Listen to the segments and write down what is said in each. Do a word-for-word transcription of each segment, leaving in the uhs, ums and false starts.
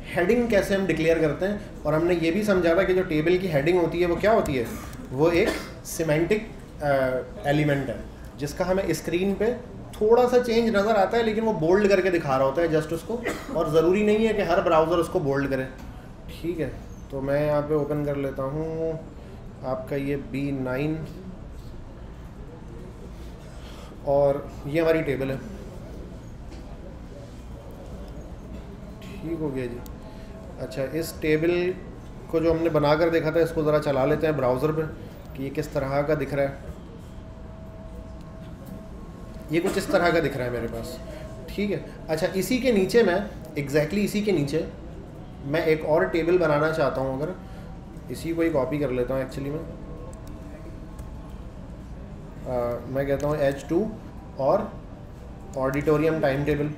Heading कैसे हम declare करते हैं, और हमने ये भी समझा था कि जो टेबल की हेडिंग होती है वो क्या होती है, वो एक सिमेंटिक एलिमेंट है जिसका हमें स्क्रीन पे थोड़ा सा चेंज नज़र आता है, लेकिन वो बोल्ड करके दिखा रहा होता है जस्ट उसको, और ज़रूरी नहीं है कि हर ब्राउज़र उसको बोल्ड करे। ठीक है, तो मैं यहाँ पे ओपन कर लेता हूँ आपका ये बी नाइन, और ये हमारी टेबल है। ठीक हो गया जी। अच्छा, इस टेबल को जो हमने बना कर देखा था, इसको ज़रा चला लेते हैं ब्राउज़र पे कि ये किस तरह का दिख रहा है। ये कुछ इस तरह का दिख रहा है मेरे पास। ठीक है, अच्छा, इसी के नीचे मैं एग्जैक्टली इसी के नीचे मैं एक और टेबल बनाना चाहता हूँ। अगर इसी को ही कॉपी कर लेता हूँ एक्चुअली मैं आ, मैं कहता हूँ एच टू और ऑडिटोरियम टाइम टेबल।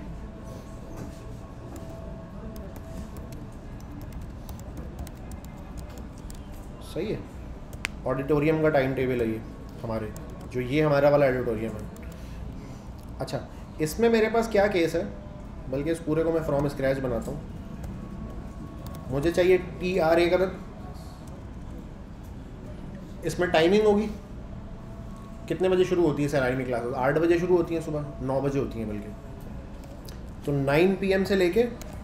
सही है, ऑडिटोरियम का टाइम टेबल है ये हमारे, जो ये हमारा वाला ऑडिटोरियम है। अच्छा, इसमें मेरे पास क्या केस है, बल्कि इस पूरे को मैं फ्रॉम स्क्रैच बनाता हूँ। मुझे चाहिए टी आर ए का, इसमें टाइमिंग होगी, कितने बजे शुरू होती है सर आर्मी क्लासेस? आठ बजे शुरू होती हैं, सुबह नौ बजे होती हैं बल्कि। तो नाइन पी एम से लेके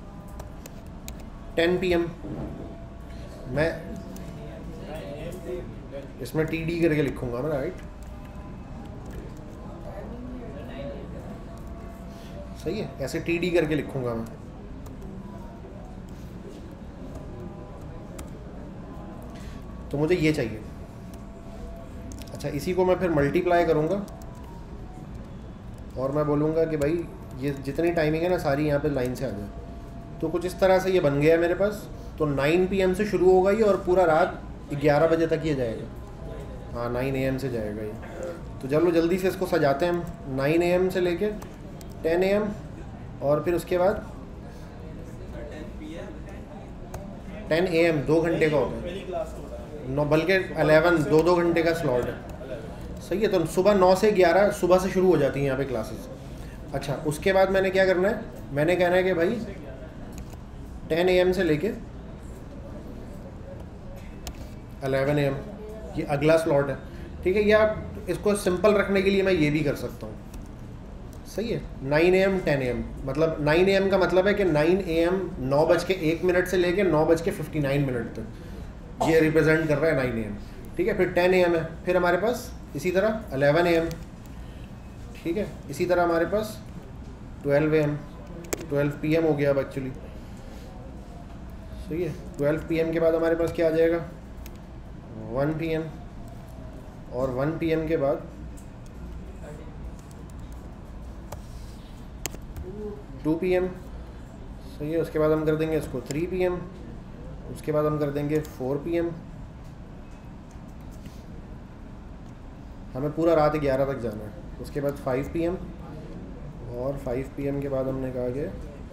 टेन पी एम मैं इसमें टी डी करके लिखूंगा मैं, राइट? सही है, ऐसे टी डी करके लिखूंगा मैं। तो मुझे ये चाहिए। अच्छा, इसी को मैं फिर मल्टीप्लाई करूंगा और मैं बोलूँगा कि भाई ये जितनी टाइमिंग है ना सारी यहाँ पे लाइन से आ जाए। तो कुछ इस तरह से ये बन गया है मेरे पास। तो नाइन पी एम से शुरू होगा ये और पूरा रात ग्यारह बजे तक ये जाएगा। हाँ, नाइन ए एम से जाएगा ये। तो चलो जल्दी से इसको सजाते हैं हम। नाइन ए एम से लेके टेन ए एम और फिर उसके बाद टेन ए एम दो घंटे का होता है, नौ बल्कि अलेवन दो दो घंटे का स्लॉट है। सही है, तो सुबह नौ से ग्यारह सुबह से शुरू हो जाती हैं यहाँ पे क्लासेस। अच्छा, उसके बाद मैंने क्या करना है, मैंने कहना है कि भाई टेन ए एम से लेके अलेवन ए एम ये अगला स्लॉट है। ठीक है, या इसको सिंपल रखने के लिए मैं ये भी कर सकता हूँ। सही है, nine A M ten A M, मतलब नाइन ए एम का मतलब है कि नाइन ए एम नौ बज के एक मिनट से लेके नौ बज के फिफ्टी नाइन मिनट तक ये रिप्रेजेंट कर रहा है नाइन ए एम। ठीक है, फिर टेन ए एम है, फिर हमारे पास इसी तरह अलेवन ए एम। ठीक है, इसी तरह हमारे पास twelve A M, twelve P M हो गया अब एक्चुअली। सही है, ट्वेल्व पी एम के बाद हमारे पास क्या आ जाएगा, वन पी एम, और वन पी एम के बाद टू पी एम। सही है, उसके बाद हम कर देंगे इसको थ्री पी एम, उसके बाद हम कर देंगे फोर पी एम। हमें पूरा रात ग्यारह तक जाना है। उसके बाद फाइव पी एम, और फाइव पी एम के बाद हमने कहा कि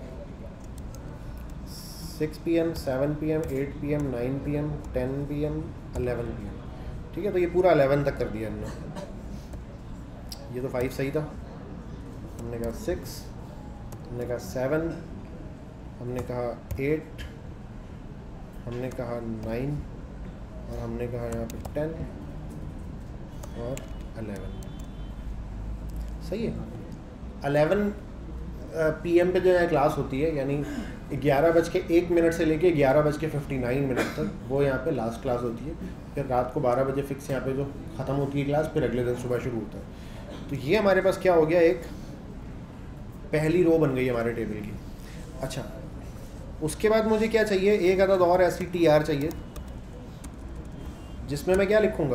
six P M, seven P M, eight P M, nine P M, ten P M, eleven P M. ठीक है, तो ये पूरा अलेवन तक कर दिया हमने। ये तो फाइव सही था, हमने कहा सिक्स, हमने कहा सेवन, हमने कहा एट, हमने कहा नाइन, और हमने कहा यहाँ पे टेन और अलेवन। सही है, अलेवन पी एम पे जो है क्लास होती है, यानी ग्यारह बज के एक मिनट से लेके ग्यारह बज के फिफ्टी नाइन मिनट तक वो यहाँ पे लास्ट क्लास होती है। फिर रात को बारह बजे फिक्स यहाँ पे जो ख़त्म होती है क्लास, फिर अगले दिन सुबह शुरू होता है। तो ये हमारे पास क्या हो गया, एक पहली रो बन गई हमारे टेबल की। अच्छा, उसके बाद मुझे क्या चाहिए, एक अदद और ऐसी टी आर चाहिए जिसमें मैं क्या लिखूँगा,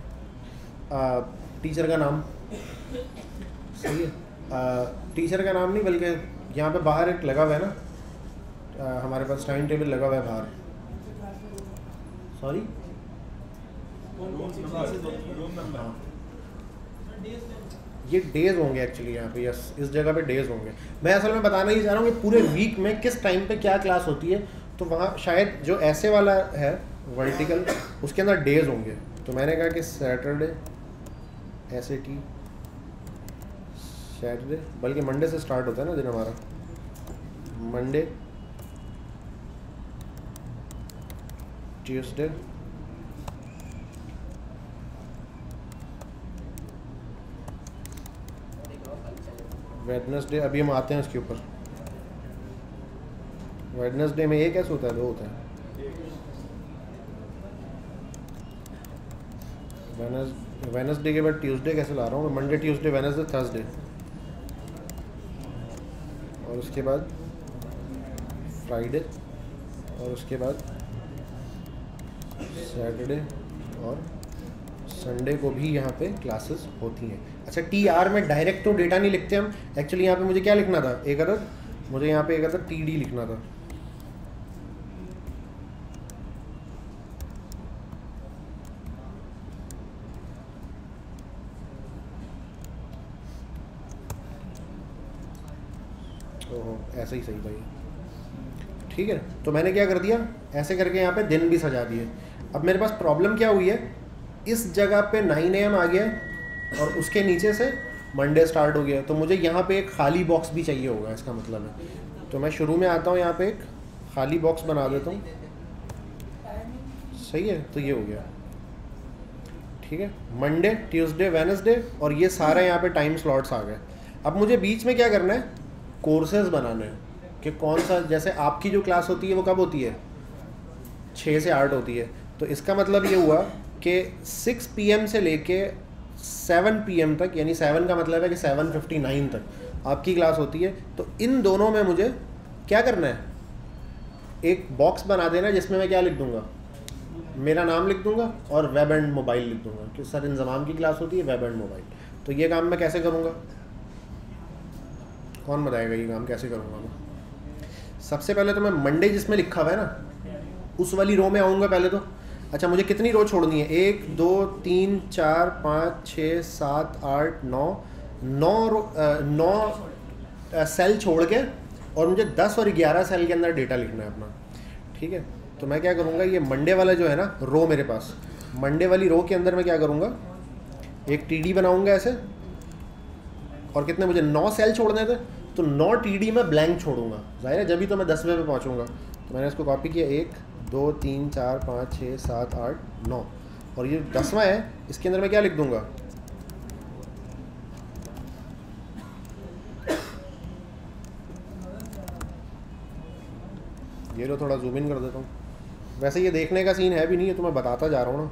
टीचर का नाम। सही है, आ, टीचर का नाम नहीं, बल्कि यहाँ पे बाहर एक लगा हुआ है ना, आ, हमारे पास टाइम टेबल लगा हुआ है बाहर। सॉरी, हाँ, ये डेज होंगे एक्चुअली यहाँ पे। यस, इस जगह पे डेज होंगे। मैं असल में बताना ही चाह रहा हूँ कि पूरे वीक में किस टाइम पे क्या क्लास होती है। तो वहाँ शायद जो ऐसे वाला है वर्टिकल, उसके अंदर डेज होंगे। तो मैंने कहा कि Saturday, S A T Saturday, बल्कि मंडे से स्टार्ट होता है ना दिन हमारा, मंडे ट्यूसडे, वेडनेसडे। अभी हम आते हैं इसके ऊपर। वेडनेसडे में एक कैसे होता है, दो होता है। वेडनेस वेडनेसडे के बाद ट्यूसडे कैसे ला रहा हूँ मैं, मंडे ट्यूसडे वेडनेसडे थर्सडे, और उसके बाद फ्राइडे, और उसके बाद सैटरडे और संडे को भी यहाँ पे क्लासेस होती हैं। अच्छा, टी आर में डायरेक्ट तो डेटा नहीं लिखते हम, एक्चुअली यहाँ पे मुझे क्या लिखना था, एक अदद, मुझे यहाँ पे एक अदद टी डी लिखना था। तो ऐसे ही सही भाई, ठीक है। तो मैंने क्या कर दिया, ऐसे करके यहाँ पे दिन भी सजा दिए। अब मेरे पास प्रॉब्लम क्या हुई है, इस जगह पे नाइन ए एम आ गया और उसके नीचे से मंडे स्टार्ट हो गया, तो मुझे यहाँ पे एक खाली बॉक्स भी चाहिए होगा, इसका मतलब है। तो मैं शुरू में आता हूँ, यहाँ पे एक खाली बॉक्स बना देता हूँ, सही है। तो ये हो गया, ठीक है। मंडे ट्यूसडे वेडनेसडे, और ये सारे यहाँ पे टाइम स्लॉट्स आ गए। अब मुझे बीच में क्या करना है, कोर्सेज बनाने हैं कि कौन सा, जैसे आपकी जो क्लास होती है वो कब होती है, छः से आठ होती है। तो इसका मतलब ये हुआ कि सिक्स पी एम से लेके सेवन पी एम तक, यानी सेवन का मतलब है कि सेवन फिफ्टी नाइन तक आपकी क्लास होती है। तो इन दोनों में मुझे क्या करना है, एक बॉक्स बना देना जिसमें मैं क्या लिख दूंगा, मेरा नाम लिख दूंगा और वेब एंड मोबाइल लिख दूंगा कि सर इंजमाम की क्लास होती है वेब एंड मोबाइल। तो ये काम मैं कैसे करूँगा, कौन बताएगा ये काम कैसे करूँगा मैं? सबसे पहले तो मैं मंडे जिसमें लिखा हुआ है ना, उस वाली रो में आऊँगा पहले तो। अच्छा, मुझे कितनी रो छोड़नी है, एक दो तीन चार पाँच छः सात आठ नौ, नौ रो नौ सेल छोड़ के, और मुझे दस और ग्यारह सेल के अंदर डेटा लिखना है अपना, ठीक है। तो मैं क्या करूँगा, ये मंडे वाला जो है ना रो मेरे पास, मंडे वाली रो के अंदर मैं क्या करूँगा, एक टी डी बनाऊँगा ऐसे, और कितने मुझे नौ सेल छोड़ने थे, तो नौ टी डी में ब्लैंक छोड़ूंगा, जाहिर है जब भी तो मैं दसवें पे पहुँचूँगा। तो मैंने इसको कॉपी किया, एक दो तीन चार पाँच छः सात आठ नौ, और ये दसवां है, इसके अंदर मैं क्या लिख दूंगा, ये लो थोड़ा जूम इन कर देता हूँ। वैसे ये देखने का सीन है भी नहीं है, तो मैं बताता जा रहा हूँ ना,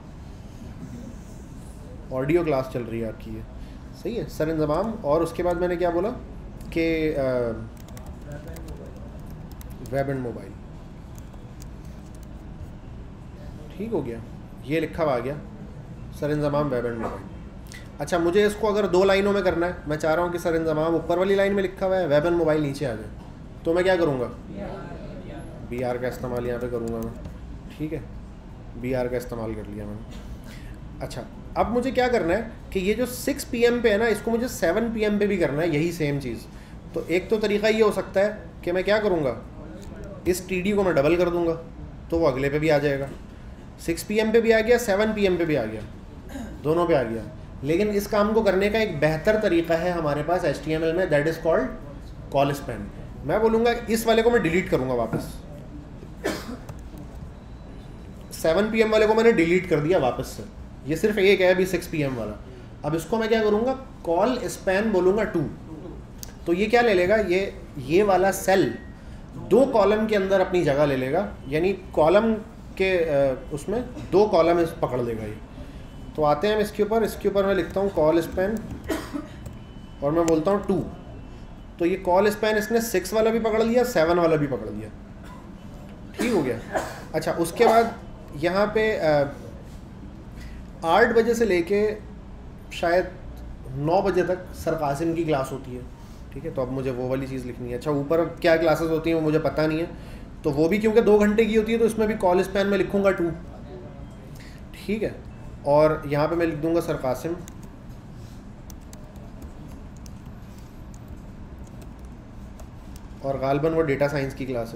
ऑडियो क्लास चल रही है आपकी ये, सही है सर इंजमाम। और उसके बाद मैंने क्या बोला कि वेब एंड मोबाइल, ठीक हो गया, ये लिखा हुआ आ गया sir Inzamam web and mobile. अच्छा, मुझे इसको अगर दो लाइनों में करना है, मैं चाह रहा हूँ कि सर इंजमाम ऊपर वाली लाइन में लिखा हुआ है, वेब एंड मोबाइल नीचे आ जाए, तो मैं क्या करूँगा, बी आर का इस्तेमाल यहाँ पे करूँगा मैं, ठीक है, बी आर का इस्तेमाल कर लिया मैंने। अच्छा, अब मुझे क्या करना है कि ये जो सिक्स पी एम पे है ना, इसको मुझे सेवन पी एम पे भी करना है, यही सेम चीज़। तो एक तो तरीका ये हो सकता है कि मैं क्या करूँगा, इस टी डी को मैं डबल कर दूँगा, तो वो अगले पे भी आ जाएगा, सिक्स पी एम पे भी आ गया, सेवन पी एम पे भी आ गया, दोनों पे आ गया। लेकिन इस काम को करने का एक बेहतर तरीका है हमारे पास एच टी एम एल में, that is called call span. मैं बोलूँगा इस वाले को मैं डिलीट करूँगा वापस, सेवन पी एम वाले को मैंने डिलीट कर दिया वापस से, ये सिर्फ एक है अभी सिक्स पी एम वाला। अब इसको मैं क्या करूँगा, कॉल स्पैन बोलूँगा टू। तो ये क्या ले लेगा, ये ये वाला सेल दो कॉलम के अंदर अपनी जगह ले लेगा, यानी कॉलम के उसमें दो कॉलम इस पकड़ लेगा ये। तो आते हैं हम इसके ऊपर, इसके ऊपर मैं लिखता हूँ कॉल स्पैन, और मैं बोलता हूँ टू। तो ये कॉल स्पैन इसने सिक्स वाला भी पकड़ लिया, सेवन वाला भी पकड़ लिया, ठीक हो गया। अच्छा, उसके बाद यहाँ पे आठ बजे से लेके शायद नौ बजे तक सर कासिम की क्लास होती है, ठीक है। तो अब मुझे वो वाली चीज़ लिखनी है। अच्छा, ऊपर क्या क्लासेस होती हैं वो मुझे पता नहीं है, तो वो भी क्योंकि दो घंटे की होती है, तो इसमें भी कॉल स्पैन में लिखूँगा टू, ठीक है। और यहाँ पे मैं लिख दूँगा सर कासिम, और गालबन वो डेटा साइंस की क्लास है,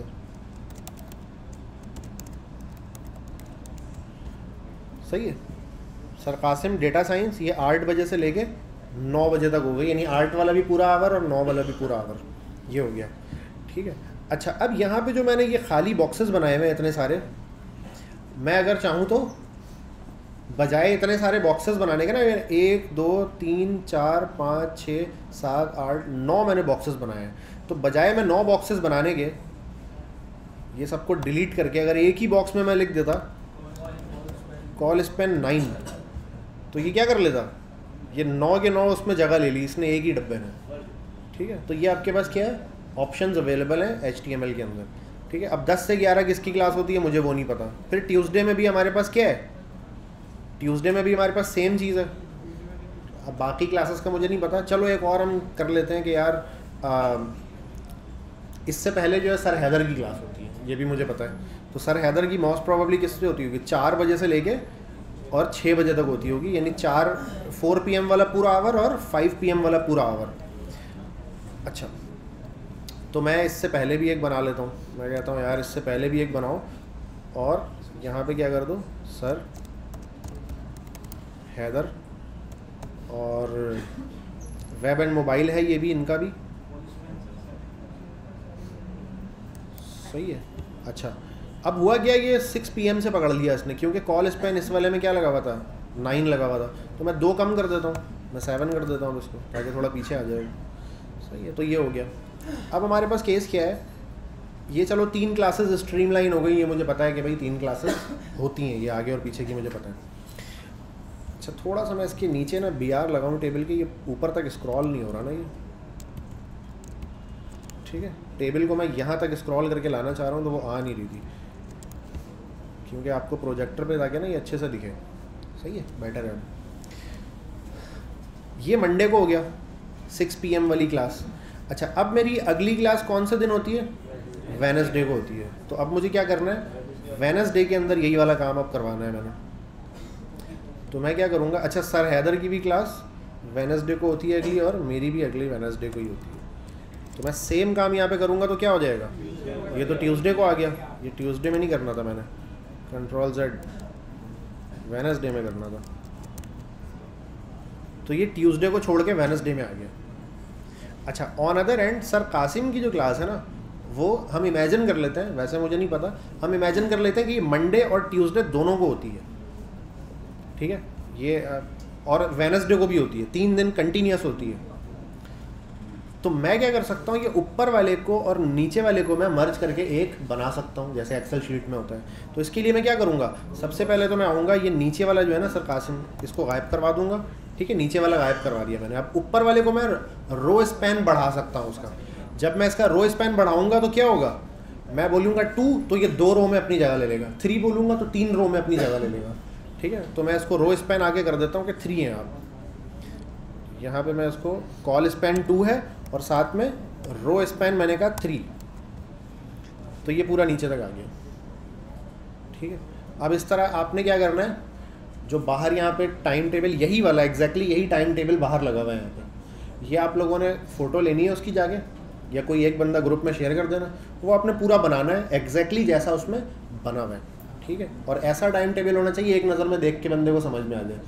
सही है। सर कासिम डेटा साइंस, ये आठ बजे से लेके नौ बजे तक हो गई, यानी आठ वाला भी पूरा आवर और नौ वाला भी पूरा आवर, ये हो गया, ठीक है। अच्छा, अब यहाँ पे जो मैंने ये खाली बॉक्सेस बनाए हुए हैं इतने सारे, मैं अगर चाहूँ तो बजाय इतने सारे बॉक्सेस बनाने के ना, एक दो तीन चार पाँच छः सात आठ नौ मैंने बॉक्सेस बनाए हैं, तो बजाय मैं नौ बॉक्सेस बनाने के ये सबको डिलीट करके अगर एक ही बॉक्स में मैं लिख देता कॉल स्पेन नाइन, तो ये क्या कर लेता, ये नौ के नौ उसमें जगह ले ली इसने एक ही डब्बे में। ठीक है, तो ये आपके पास क्या है, ऑप्शंस अवेलेबल हैं एच टी एम एल के अंदर। ठीक है, अब दस से ग्यारह किसकी क्लास होती है मुझे वो नहीं पता। फिर ट्यूसडे में भी हमारे पास क्या है, ट्यूसडे में भी हमारे पास सेम चीज़ है। अब बाकी क्लासेस का मुझे नहीं पता, चलो एक और हम कर लेते हैं कि यार आ, इससे पहले जो है सर हैदर की क्लास होती है, ये भी मुझे पता है। तो सर हैदर की मोस्ट प्रोबेबली किससे होती होगी, चार बजे से लेके और छः बजे तक होती होगी, यानी चार फोर पी एम वाला पूरा आवर और फाइव पी एम वाला पूरा आवर। अच्छा, तो मैं इससे पहले भी एक बना लेता हूँ, मैं कहता हूँ यार इससे पहले भी एक बनाओ और यहाँ पे क्या कर दो, सर हैदर, और वेब एंड मोबाइल है ये भी, इनका भी सही है। अच्छा, अब हुआ क्या, ये सिक्स पी एम से पकड़ लिया इसने, क्योंकि कॉल स्पेन इस वाले में क्या लगा हुआ था, नाइन लगा हुआ था, तो मैं दो कम कर देता हूँ, मैं सेवन कर देता हूँ इसको ताकि थोड़ा पीछे आ जाएगा। सही है, तो ये हो गया। अब हमारे पास केस क्या है, ये चलो तीन क्लासेस स्ट्रीमलाइन हो गई, ये मुझे पता है कि भाई तीन क्लासेस होती हैं, ये आगे और पीछे की मुझे पता है। अच्छा, थोड़ा सा मैं इसके नीचे ना बी आर लगाऊँ टेबल के, ये ऊपर तक स्क्रॉल नहीं हो रहा ना ये। ठीक है, टेबल को मैं यहाँ तक स्क्रॉल करके लाना चाह रहा हूँ तो वो आ नहीं रही थी, क्योंकि आपको प्रोजेक्टर पे जाके ना ये अच्छे से दिखे। सही है, बेटर है। ये मंडे को हो गया सिक्स पी एम वाली क्लास। अच्छा, अब मेरी अगली क्लास कौन से दिन होती है, वेडनेसडे को होती है। तो अब मुझे क्या करना है, वेडनेसडे के अंदर यही वाला काम अब करवाना है मैंने। तो मैं क्या करूँगा, अच्छा सर हैदर की भी क्लास वेडनेसडे को होती है अगली, और मेरी भी अगली वेडनेसडे को ही होती है। तो मैं सेम काम यहाँ पे करूँगा तो क्या हो जाएगा, ये तो ट्यूसडे को आ गया, ये ट्यूसडे में नहीं करना था मैंने, कंट्रोल जेड वेडनेसडे में करना था, तो ये ट्यूसडे को छोड़ के वेडनेसडे में आ गया। अच्छा, on other end sir Qasim की जो क्लास है ना, वो हम इमेजिन कर लेते हैं, वैसे मुझे नहीं पता, हम इमेजिन कर लेते हैं कि मंडे और ट्यूसडे दोनों को होती है। ठीक है, ये और वेडनेसडे को भी होती है, तीन दिन कंटिन्यूस होती है। तो मैं क्या कर सकता हूँ, ये ऊपर वाले को और नीचे वाले को मैं मर्ज करके एक बना सकता हूँ, जैसे एक्सेल शीट में होता है। तो इसके लिए मैं क्या करूँगा, सबसे पहले तो मैं आऊँगा, ये नीचे वाला जो है ना सर कासिम, इसको गायब करवा दूंगा। ठीक है, नीचे वाला गायब करवा दिया मैंने। अब ऊपर वाले को मैं रो स्पैन बढ़ा सकता हूँ उसका। जब मैं इसका रो स्पैन बढ़ाऊँगा तो क्या होगा, मैं बोलूँगा टू तो ये दो रो में अपनी जगह ले लेगा, थ्री बोलूँगा तो तीन रो में अपनी जगह ले लेगा। ठीक है, तो मैं इसको रो स्पैन आगे कर देता हूँ कि थ्री है। आप यहाँ पे मैं इसको कॉल स्पैन टू है और साथ में रो स्पैन मैंने कहा थ्री, तो ये पूरा नीचे तक आ गया। ठीक है, अब इस तरह आपने क्या करना है, जो बाहर यहाँ पे टाइम टेबल यही वाला एग्जैक्टली यही टाइम टेबल बाहर लगा हुआ है यहाँ पे, ये आप लोगों ने फ़ोटो लेनी है उसकी जाके, या कोई एक बंदा ग्रुप में शेयर कर देना, वो आपने पूरा बनाना है एग्जैक्टली जैसा उसमें बना हुआ है। ठीक है, और ऐसा टाइम टेबल होना चाहिए एक नज़र में देख के बंदे को समझ में आ जाए।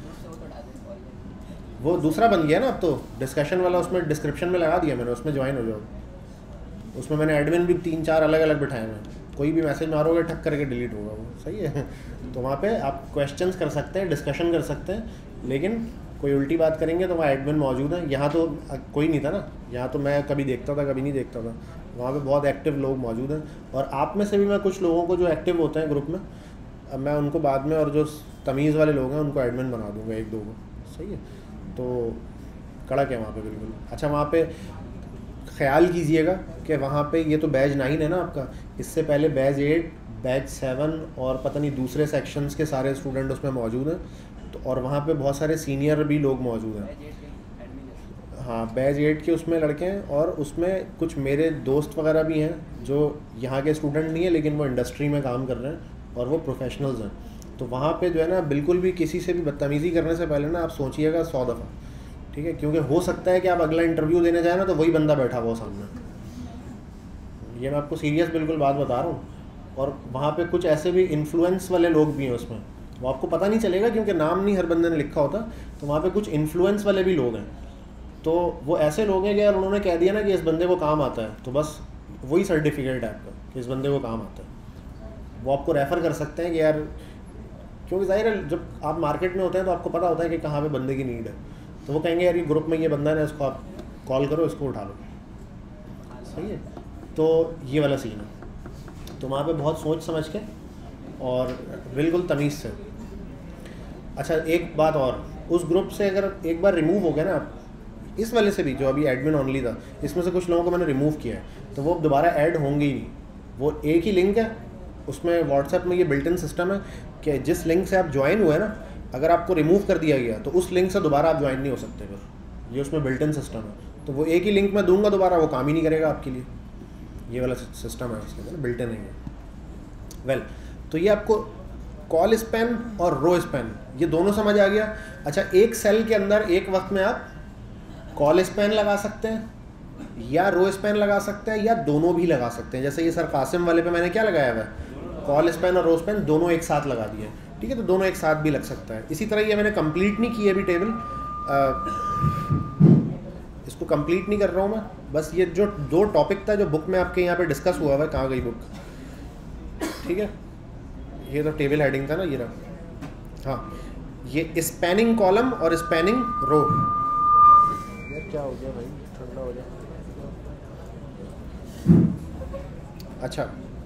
वो दूसरा बन गया ना अब तो, डिस्कशन वाला, उसमें डिस्क्रिप्शन में लगा दिया मैंने, उसमें ज्वाइन हो जाओ। उसमें मैंने एडमिन भी तीन चार अलग अलग बिठाए हैं, कोई भी मैसेज मारोगे ठक करके डिलीट होगा वो। सही है, तो वहाँ पे आप क्वेश्चंस कर सकते हैं, डिस्कशन कर सकते हैं, लेकिन कोई उल्टी बात करेंगे तो वहाँ एडमिन मौजूद है। यहाँ तो कोई नहीं था ना, यहाँ तो मैं कभी देखता था कभी नहीं देखता था, वहाँ पे बहुत एक्टिव लोग मौजूद हैं। और आप में से भी मैं कुछ लोगों को जो एक्टिव होते हैं ग्रुप में, अब मैं उनको बाद में, और जो तमीज़ वाले लोग हैं उनको एडमिन बना दूँगा एक दो को। सही है, तो कड़क है वहाँ पे बिल्कुल। अच्छा, वहाँ पे ख्याल कीजिएगा कि वहाँ पे ये तो बैच नाइन है ना आपका, इससे पहले बैच एट, बैच सेवन और पता नहीं दूसरे सेक्शंस के सारे स्टूडेंट उसमें मौजूद हैं। तो और वहाँ पे बहुत सारे सीनियर भी लोग मौजूद हैं। हाँ, बैच एट के उसमें लड़के हैं, और उसमें कुछ मेरे दोस्त वगैरह भी हैं जो यहाँ के स्टूडेंट नहीं है लेकिन वो इंडस्ट्री में काम कर रहे हैं और वो प्रोफेशनल्स हैं। तो वहाँ पे जो है ना, बिल्कुल भी किसी से भी बदतमीज़ी करने से पहले ना आप सोचिएगा सौ दफ़ा। ठीक है, क्योंकि हो सकता है कि आप अगला इंटरव्यू देने जाए ना तो वही बंदा बैठा हुआ सामने। ये मैं आपको सीरियस बिल्कुल बात बता रहा हूँ। और वहाँ पे कुछ ऐसे भी इन्फ्लुएंस वाले लोग भी हैं उसमें, वो आपको पता नहीं चलेगा क्योंकि नाम नहीं हर बंदे ने लिखा होता। तो वहाँ पे कुछ इन्फ्लुएंस वाले भी लोग हैं। तो वो ऐसे लोग हैं कि यार उन्होंने कह दिया ना कि इस बंदे को काम आता है, तो बस वही सर्टिफिकेट है आपका कि इस बंदे को काम आता है। वो आपको रेफ़र कर सकते हैं कि यार क्योंकि जाहिर है जब आप मार्केट में होते हैं तो आपको पता होता है कि कहाँ पे बंदे की नीड है, तो वो कहेंगे यार ये ग्रुप में ये बंदा है, इसको आप कॉल करो, इसको उठा लो, सही है। तो ये वाला सीन है, तो वहाँ पे बहुत सोच समझ के और बिल्कुल तमीज़ से। अच्छा एक बात और, उस ग्रुप से अगर एक बार रिमूव हो गया ना आप, इस वाले से भी जो अभी एडमिन ऑनली था, इसमें से कुछ लोगों को मैंने रिमूव किया है, तो वो दोबारा ऐड होंगे ही नहीं। वो एक ही लिंक है, उसमें व्हाट्सएप में ये बिल्ट इन सिस्टम है कि जिस लिंक से आप ज्वाइन हुए ना, अगर आपको रिमूव कर दिया गया तो उस लिंक से दोबारा आप ज्वाइन नहीं हो सकते फिर, ये उसमें बिल्ट इन सिस्टम है। तो वो एक ही लिंक में दूंगा दोबारा, वो काम ही नहीं करेगा आपके लिए, ये वाला सिस्टम है उसके अंदर, बिल्ट इन नहीं है। वेल तो ये आपको कॉल स्पैन और रो स्पैन ये दोनों समझ आ गया। अच्छा एक सेल के अंदर एक वक्त में आप कॉल स्पैन लगा सकते हैं या रो स्पैन लगा सकते हैं या दोनों भी लगा सकते हैं। जैसे ये सर कासिम वाले पे मैंने क्या लगाया हुआ है, कॉल स्पैन और रो स्पैन दोनों एक साथ लगा दिए, ठीक है, तो दोनों एक साथ भी लग सकता है। इसी तरह ये मैंने कंप्लीट नहीं की है अभी टेबल, आ, इसको कंप्लीट नहीं कर रहा हूँ मैं, बस ये जो दो टॉपिक था जो बुक में आपके यहाँ पे डिस्कस हुआ हुआ है, कहाँ गई बुक, ठीक है, ये तो टेबल हेडिंग था ना ये रहा। हाँ ये स्पैनिंग कॉलम और स्पैनिंग रो, यार क्या हो गया भाई, ठंडा हो गया। अच्छा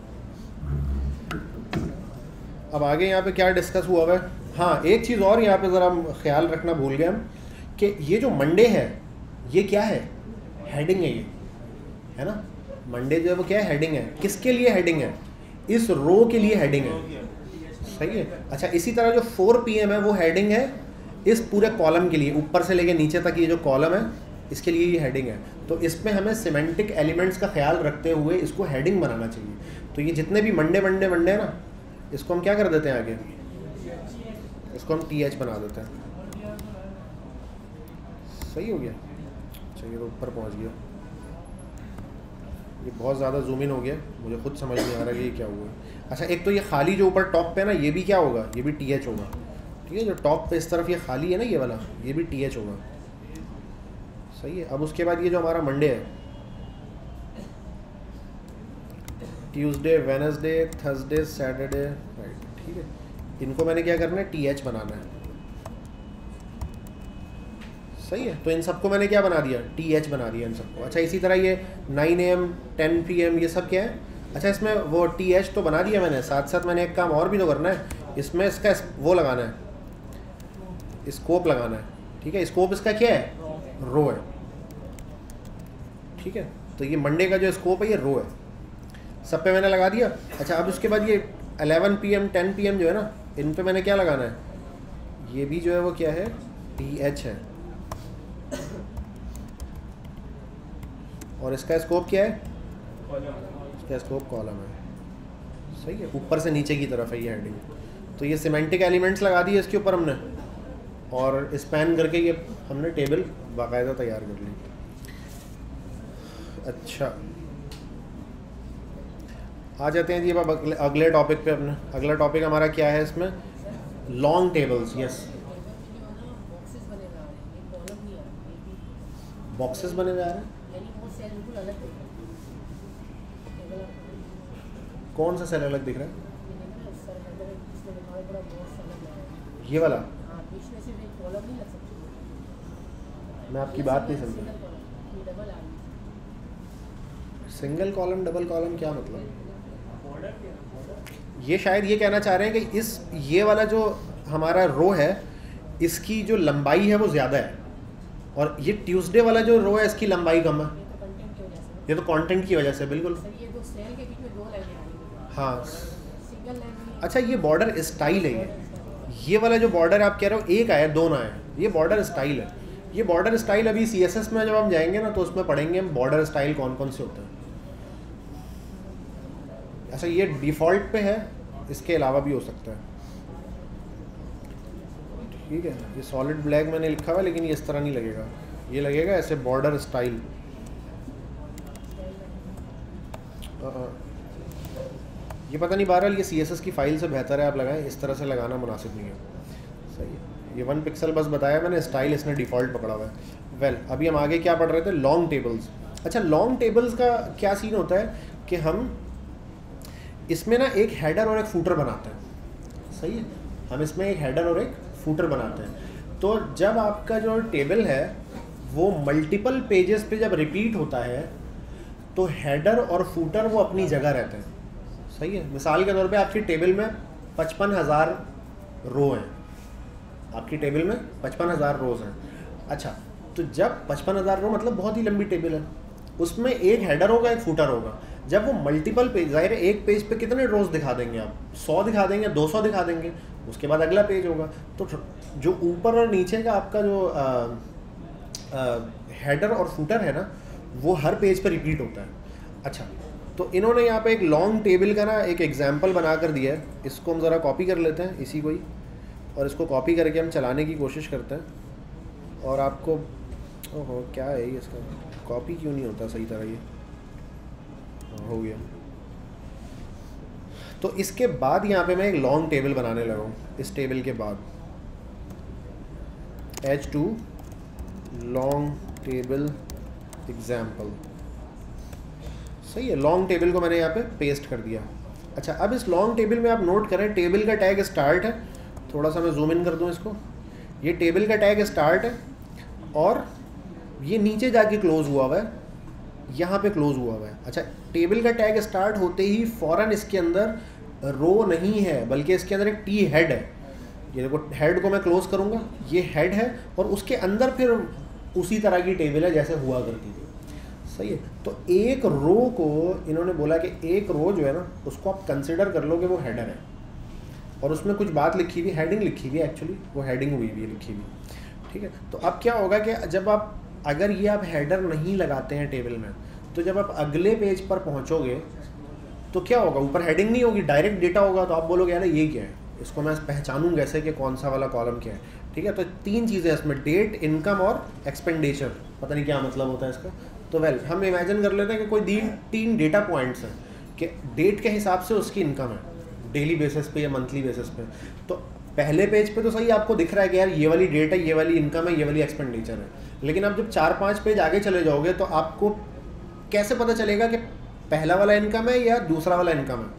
अब आगे यहाँ पे क्या डिस्कस हुआ हुआ है। हाँ एक चीज़ और यहाँ पे ज़रा ख्याल रखना भूल गए हम कि ये जो मंडे है ये क्या है, हेडिंग है ये, है ना, मंडे जो है वो क्या है, हेडिंग है। किसके लिए हेडिंग है, इस रो के लिए हेडिंग है, सही है। अच्छा इसी तरह जो फोर पी एम है वो हेडिंग है इस पूरे कॉलम के लिए, ऊपर से लेके नीचे तक ये जो कॉलम है इसके लिए ये हेडिंग है। तो इसमें हमें सिमेंटिक एलिमेंट्स का ख्याल रखते हुए इसको हेडिंग बनाना चाहिए। तो ये जितने भी मंडे मंडे मंडे है ना, इसको हम क्या कर देते हैं आगे, इसको हम टी एच बना देते हैं, सही हो गया। चलिए तो ऊपर पहुंच गया, ये बहुत ज़्यादा जूम इन हो गया, मुझे खुद समझ नहीं आ रहा कि ये क्या हुआ है। अच्छा एक तो ये खाली जो ऊपर टॉप पे है ना, ये भी क्या होगा, ये भी टी एच होगा, ठीक है, जो टॉप पे इस तरफ ये खाली है ना ये वाला, ये भी टी एच होगा, सही है। अब उसके बाद ये जो हमारा मंडे है, Tuesday, Wednesday, Thursday, Saturday, right, ठीक है, इनको मैंने क्या करना है, टी एच बनाना है, सही है। तो इन सबको मैंने क्या बना दिया, टी एच बना दिया इन सबको। अच्छा इसी तरह ये nine A M ten P M ये सब क्या है, अच्छा इसमें वो टी एच तो बना दिया मैंने, साथ साथ मैंने एक काम और भी तो करना है, इसमें इसका वो लगाना है, स्कोप लगाना है, ठीक है। स्कोप इसका क्या है, रो है, ठीक है। तो ये मंडे का जो स्कोप है ये रो है, सब पे मैंने लगा दिया। अच्छा अब उसके बाद ये eleven P M ten P M जो है ना, इन पे मैंने क्या लगाना है, ये भी जो है वो क्या है, टी एच है, और इसका स्कोप क्या है, इसका स्कोप कॉलम है, सही है, ऊपर से नीचे की तरफ है ये हेडिंग। तो ये सिमेंटिक एलिमेंट्स लगा दिए इसके ऊपर हमने, और स्पैन करके ये हमने टेबल बाकायदा तैयार कर ली। अच्छा आ जाते हैं जी अब अगले, अगले टॉपिक पे अपने। अगला टॉपिक हमारा क्या है इसमें, लॉन्ग टेबल्स। यस बॉक्सेस बने हुए आ रहे हैं, कौन सा सेल अलग दिख रहा है, ये वाला, मैं आपकी बात नहीं समझा, सिंगल कॉलम डबल कॉलम क्या मतलब, ये शायद ये कहना चाह रहे हैं कि इस ये वाला जो हमारा रो है इसकी जो लंबाई है वो ज़्यादा है, और ये ट्यूसडे वाला जो रो है इसकी लंबाई कम है, ये तो कंटेंट की वजह से, बिल्कुल हाँ। अच्छा ये बॉर्डर स्टाइल है, ये ये वाला जो बॉर्डर आप कह रहे हो एक आया दो ना आया, ये बॉर्डर स्टाइल है। ये बॉर्डर स्टाइल अभी सी एस एस में जब हम जाएंगे ना तो उसमें पढ़ेंगे हम बॉर्डर स्टाइल कौन कौन से होते हैं। अच्छा ये डिफ़ॉल्ट पे है, इसके अलावा भी हो सकता है, ठीक है। ये सॉलिड ब्लैक मैंने लिखा हुआ लेकिन ये इस तरह नहीं लगेगा, ये लगेगा ऐसे बॉर्डर स्टाइल। ये पता नहीं बहरहाल ये सी एस एस की फ़ाइल से बेहतर है आप लगाएं, इस तरह से लगाना मुनासिब नहीं है, सही है। ये वन पिक्सल बस बताया मैंने, स्टाइल इसने डिफ़ॉल्ट पकड़ा हुआ है। वेल well, अभी हम आगे क्या पढ़ रहे थे, लॉन्ग टेबल्स। अच्छा लॉन्ग टेबल्स का क्या सीन होता है कि हम इसमें ना एक हेडर और एक फूटर बनाते हैं, सही है। हम इसमें एक हेडर और एक फूटर बनाते हैं। तो जब आपका जो टेबल है वो मल्टीपल पेजेस पे जब रिपीट होता है तो हेडर और फूटर वो अपनी जगह रहते हैं, सही है। मिसाल के तौर पे आपकी टेबल में पचपन हज़ार रो हैं, आपकी टेबल में पचपन हज़ार रोज़ हैं। अच्छा, तो जब पचपन हज़ार रो मतलब बहुत ही लंबी टेबल है, उसमें एक हेडर होगा एक फूटर होगा। जब वो मल्टीपल पेज, जाहिर है एक पेज पे कितने रोज़ दिखा देंगे आप, सौ दिखा देंगे, दो सौ दिखा देंगे, उसके बाद अगला पेज होगा। तो जो ऊपर और नीचे का आपका जो आ, आ, हेडर और फूटर है ना वो हर पेज पे रिपीट होता है। अच्छा, तो इन्होंने यहाँ पे एक लॉन्ग टेबल का ना एक एग्जांपल बना कर दिया है, इसको हम ज़रा कॉपी कर लेते हैं इसी को ही, और इसको कॉपी करके हम चलाने की कोशिश करते हैं। और आपको ओहो क्या है ये, इसका कॉपी क्यों नहीं होता सही तरह, ये हो गया। तो इसके बाद यहाँ पे मैं एक लॉन्ग टेबल बनाने लगा हूँ। इस टेबल के बाद H two long table example, सही है। लॉन्ग टेबल को मैंने यहाँ पे पेस्ट कर दिया। अच्छा, अब इस लॉन्ग टेबल में आप नोट करें टेबल का टैग स्टार्ट है, थोड़ा सा मैं जूम इन कर दूँ इसको, ये टेबल का टैग स्टार्ट है और ये नीचे जाके क्लोज हुआ हुआ है, यहाँ पे क्लोज हुआ हुआ है। अच्छा, टेबल का टैग स्टार्ट होते ही फ़ौरन इसके अंदर रो नहीं है बल्कि इसके अंदर एक टी हेड है। ये देखो हेड को मैं क्लोज करूँगा, ये हेड है और उसके अंदर फिर उसी तरह की टेबल है जैसे हुआ करती थी, सही है। तो एक रो को इन्होंने बोला कि एक रो जो है ना उसको आप कंसिडर कर लो कि वो हेडर है और उसमें कुछ बात लिखी हुई, हेडिंग लिखी हुई है, एक्चुअली वो हेडिंग हुई हुई है लिखी हुई, ठीक है। तो अब क्या होगा कि जब आप अगर ये आप हेडर नहीं लगाते हैं टेबल में तो जब आप अगले पेज पर पहुंचोगे तो क्या होगा, ऊपर हेडिंग नहीं होगी, डायरेक्ट डेटा होगा। तो आप बोलोगे यार ये क्या है, इसको मैं पहचानूँ कैसे कि कौन सा वाला कॉलम क्या है, ठीक है। तो तीन चीज़ें इसमें, डेट, इनकम और एक्सपेंडिचर, पता नहीं क्या मतलब होता है इसका। तो वेल हम इमेजिन कर लेते हैं कि कोई तीन तीन डेटा पॉइंट्स हैं कि डेट के हिसाब से उसकी इनकम है डेली बेसिस पे या मंथली बेसिस पे। तो पहले पेज पे तो सही आपको दिख रहा है कि यार ये वाली डेट है, ये वाली इनकम है, ये वाली एक्सपेंडिचर है, लेकिन आप जब चार पाँच पेज आगे चले जाओगे तो आपको कैसे पता चलेगा कि पहला वाला इनकम है या दूसरा वाला इनकम है,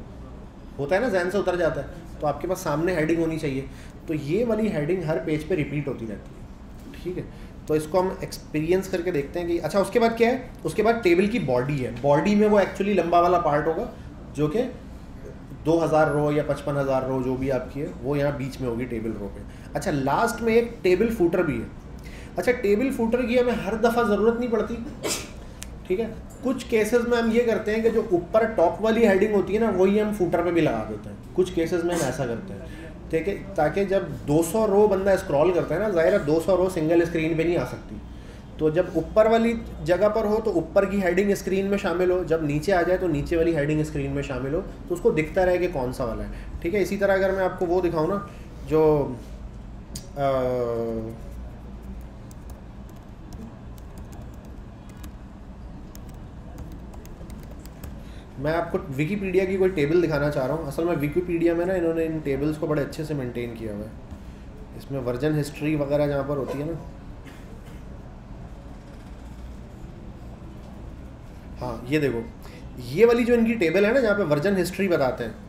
होता है ना, जहन से उतर जाता है। तो आपके पास सामने हेडिंग होनी चाहिए, तो ये वाली हेडिंग हर पेज पे रिपीट होती रहती है, ठीक है। तो इसको हम एक्सपीरियंस करके देखते हैं कि अच्छा उसके बाद क्या है, उसके बाद टेबल की बॉडी है। बॉडी में वो एक्चुअली लंबा वाला पार्ट होगा जो कि दो हज़ार रो या पचपन हज़ार रो जो भी आपकी है वो यहाँ बीच में होगी टेबल रो पे। अच्छा, लास्ट में एक टेबल फूटर भी है। अच्छा, टेबल फूटर की हमें हर दफ़ा ज़रूरत नहीं पड़ती, ठीक है। कुछ केसेस में हम ये करते हैं कि जो ऊपर टॉप वाली हेडिंग होती है ना वही हम फूटर पे भी लगा देते हैं, कुछ केसेस में हम ऐसा करते हैं, ठीक है, ताकि जब दो सौ रो बंदा स्क्रॉल करता है ना, ज़ाहिर है दो सौ रो सिंगल स्क्रीन पे नहीं आ सकती। तो जब ऊपर वाली जगह पर हो तो ऊपर की हेडिंग स्क्रीन में शामिल हो, जब नीचे आ जाए तो नीचे वाली हेडिंग स्क्रीन में शामिल हो, तो उसको दिखता रहे कि कौन सा वाला है, ठीक है। इसी तरह अगर मैं आपको वो दिखाऊँ ना जो आ, मैं आपको विकीपीडिया की कोई टेबल दिखाना चाह रहा हूँ। असल में विकीपीडिया में ना इन्होंने इन टेबल्स को बड़े अच्छे से मेंटेन किया हुआ है। इसमें वर्जन हिस्ट्री वगैरह जहाँ पर होती है ना, हाँ ये देखो, ये वाली जो इनकी टेबल है ना जहाँ पे वर्जन हिस्ट्री बताते हैं,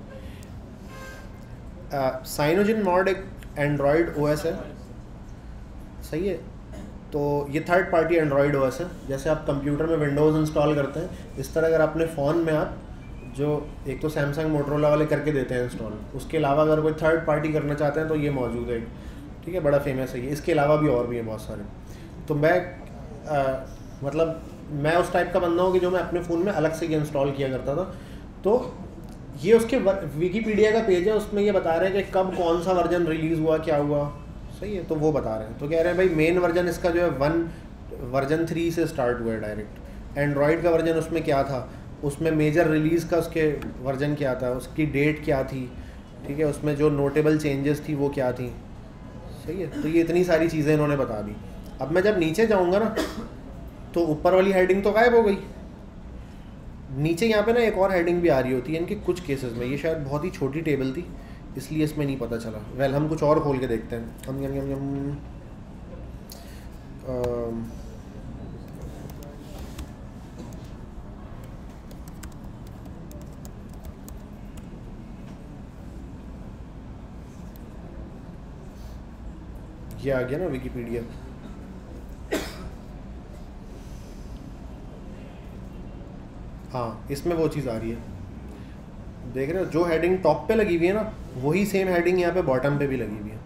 साइनोजिन मॉड एक एंड्रॉयड ओएस है, सही है। तो ये थर्ड पार्टी एंड्रॉयड ओएस है। जैसे आप कंप्यूटर में विंडोज़ इंस्टॉल करते हैं, इस तरह अगर अपने फ़ोन में आप जो एक तो सैमसंग मोटरोला वाले करके देते हैं इंस्टॉल, उसके अलावा अगर कोई थर्ड पार्टी करना चाहते हैं तो ये मौजूद है, ठीक है, बड़ा फेमस है ये। इसके अलावा भी और भी हैं बहुत सारे। तो मैं आ, मतलब मैं उस टाइप का बंदा हूँ कि जो मैं अपने फ़ोन में अलग से ये इंस्टॉल किया करता था। तो ये उसके विकीपीडिया का पेज है, उसमें ये बता रहे हैं कि कब कौन सा वर्जन रिलीज़ हुआ, क्या हुआ, सही है। तो वो बता रहे हैं, तो कह रहे हैं भाई मेन वर्जन इसका जो है वन वर्जन थ्री से स्टार्ट हुआ है डायरेक्ट। एंड्रॉयड का वर्जन उसमें क्या था, उसमें मेजर रिलीज़ का उसके वर्जन क्या था, उसकी डेट क्या थी, ठीक है, उसमें जो नोटेबल चेंजेस थी वो क्या थी, सही है। तो ये इतनी सारी चीज़ें इन्होंने बता दी। अब मैं जब नीचे जाऊँगा ना तो ऊपर वाली हेडिंग तो गायब हो गई, नीचे यहाँ पे ना एक और हेडिंग भी आ रही होती है इनके कुछ केसेस में। ये शायद बहुत ही छोटी टेबल थी इसलिए इसमें नहीं पता चला। वेल हम कुछ और खोल के देखते हैं। हम यम यम यम ये आ गया ना विकीपीडिया। हाँ, इसमें वो चीज़ आ रही है, देख रहे हो, जो हेडिंग टॉप पे लगी हुई है ना वही सेम हेडिंग यहाँ पे बॉटम पे भी लगी हुई है।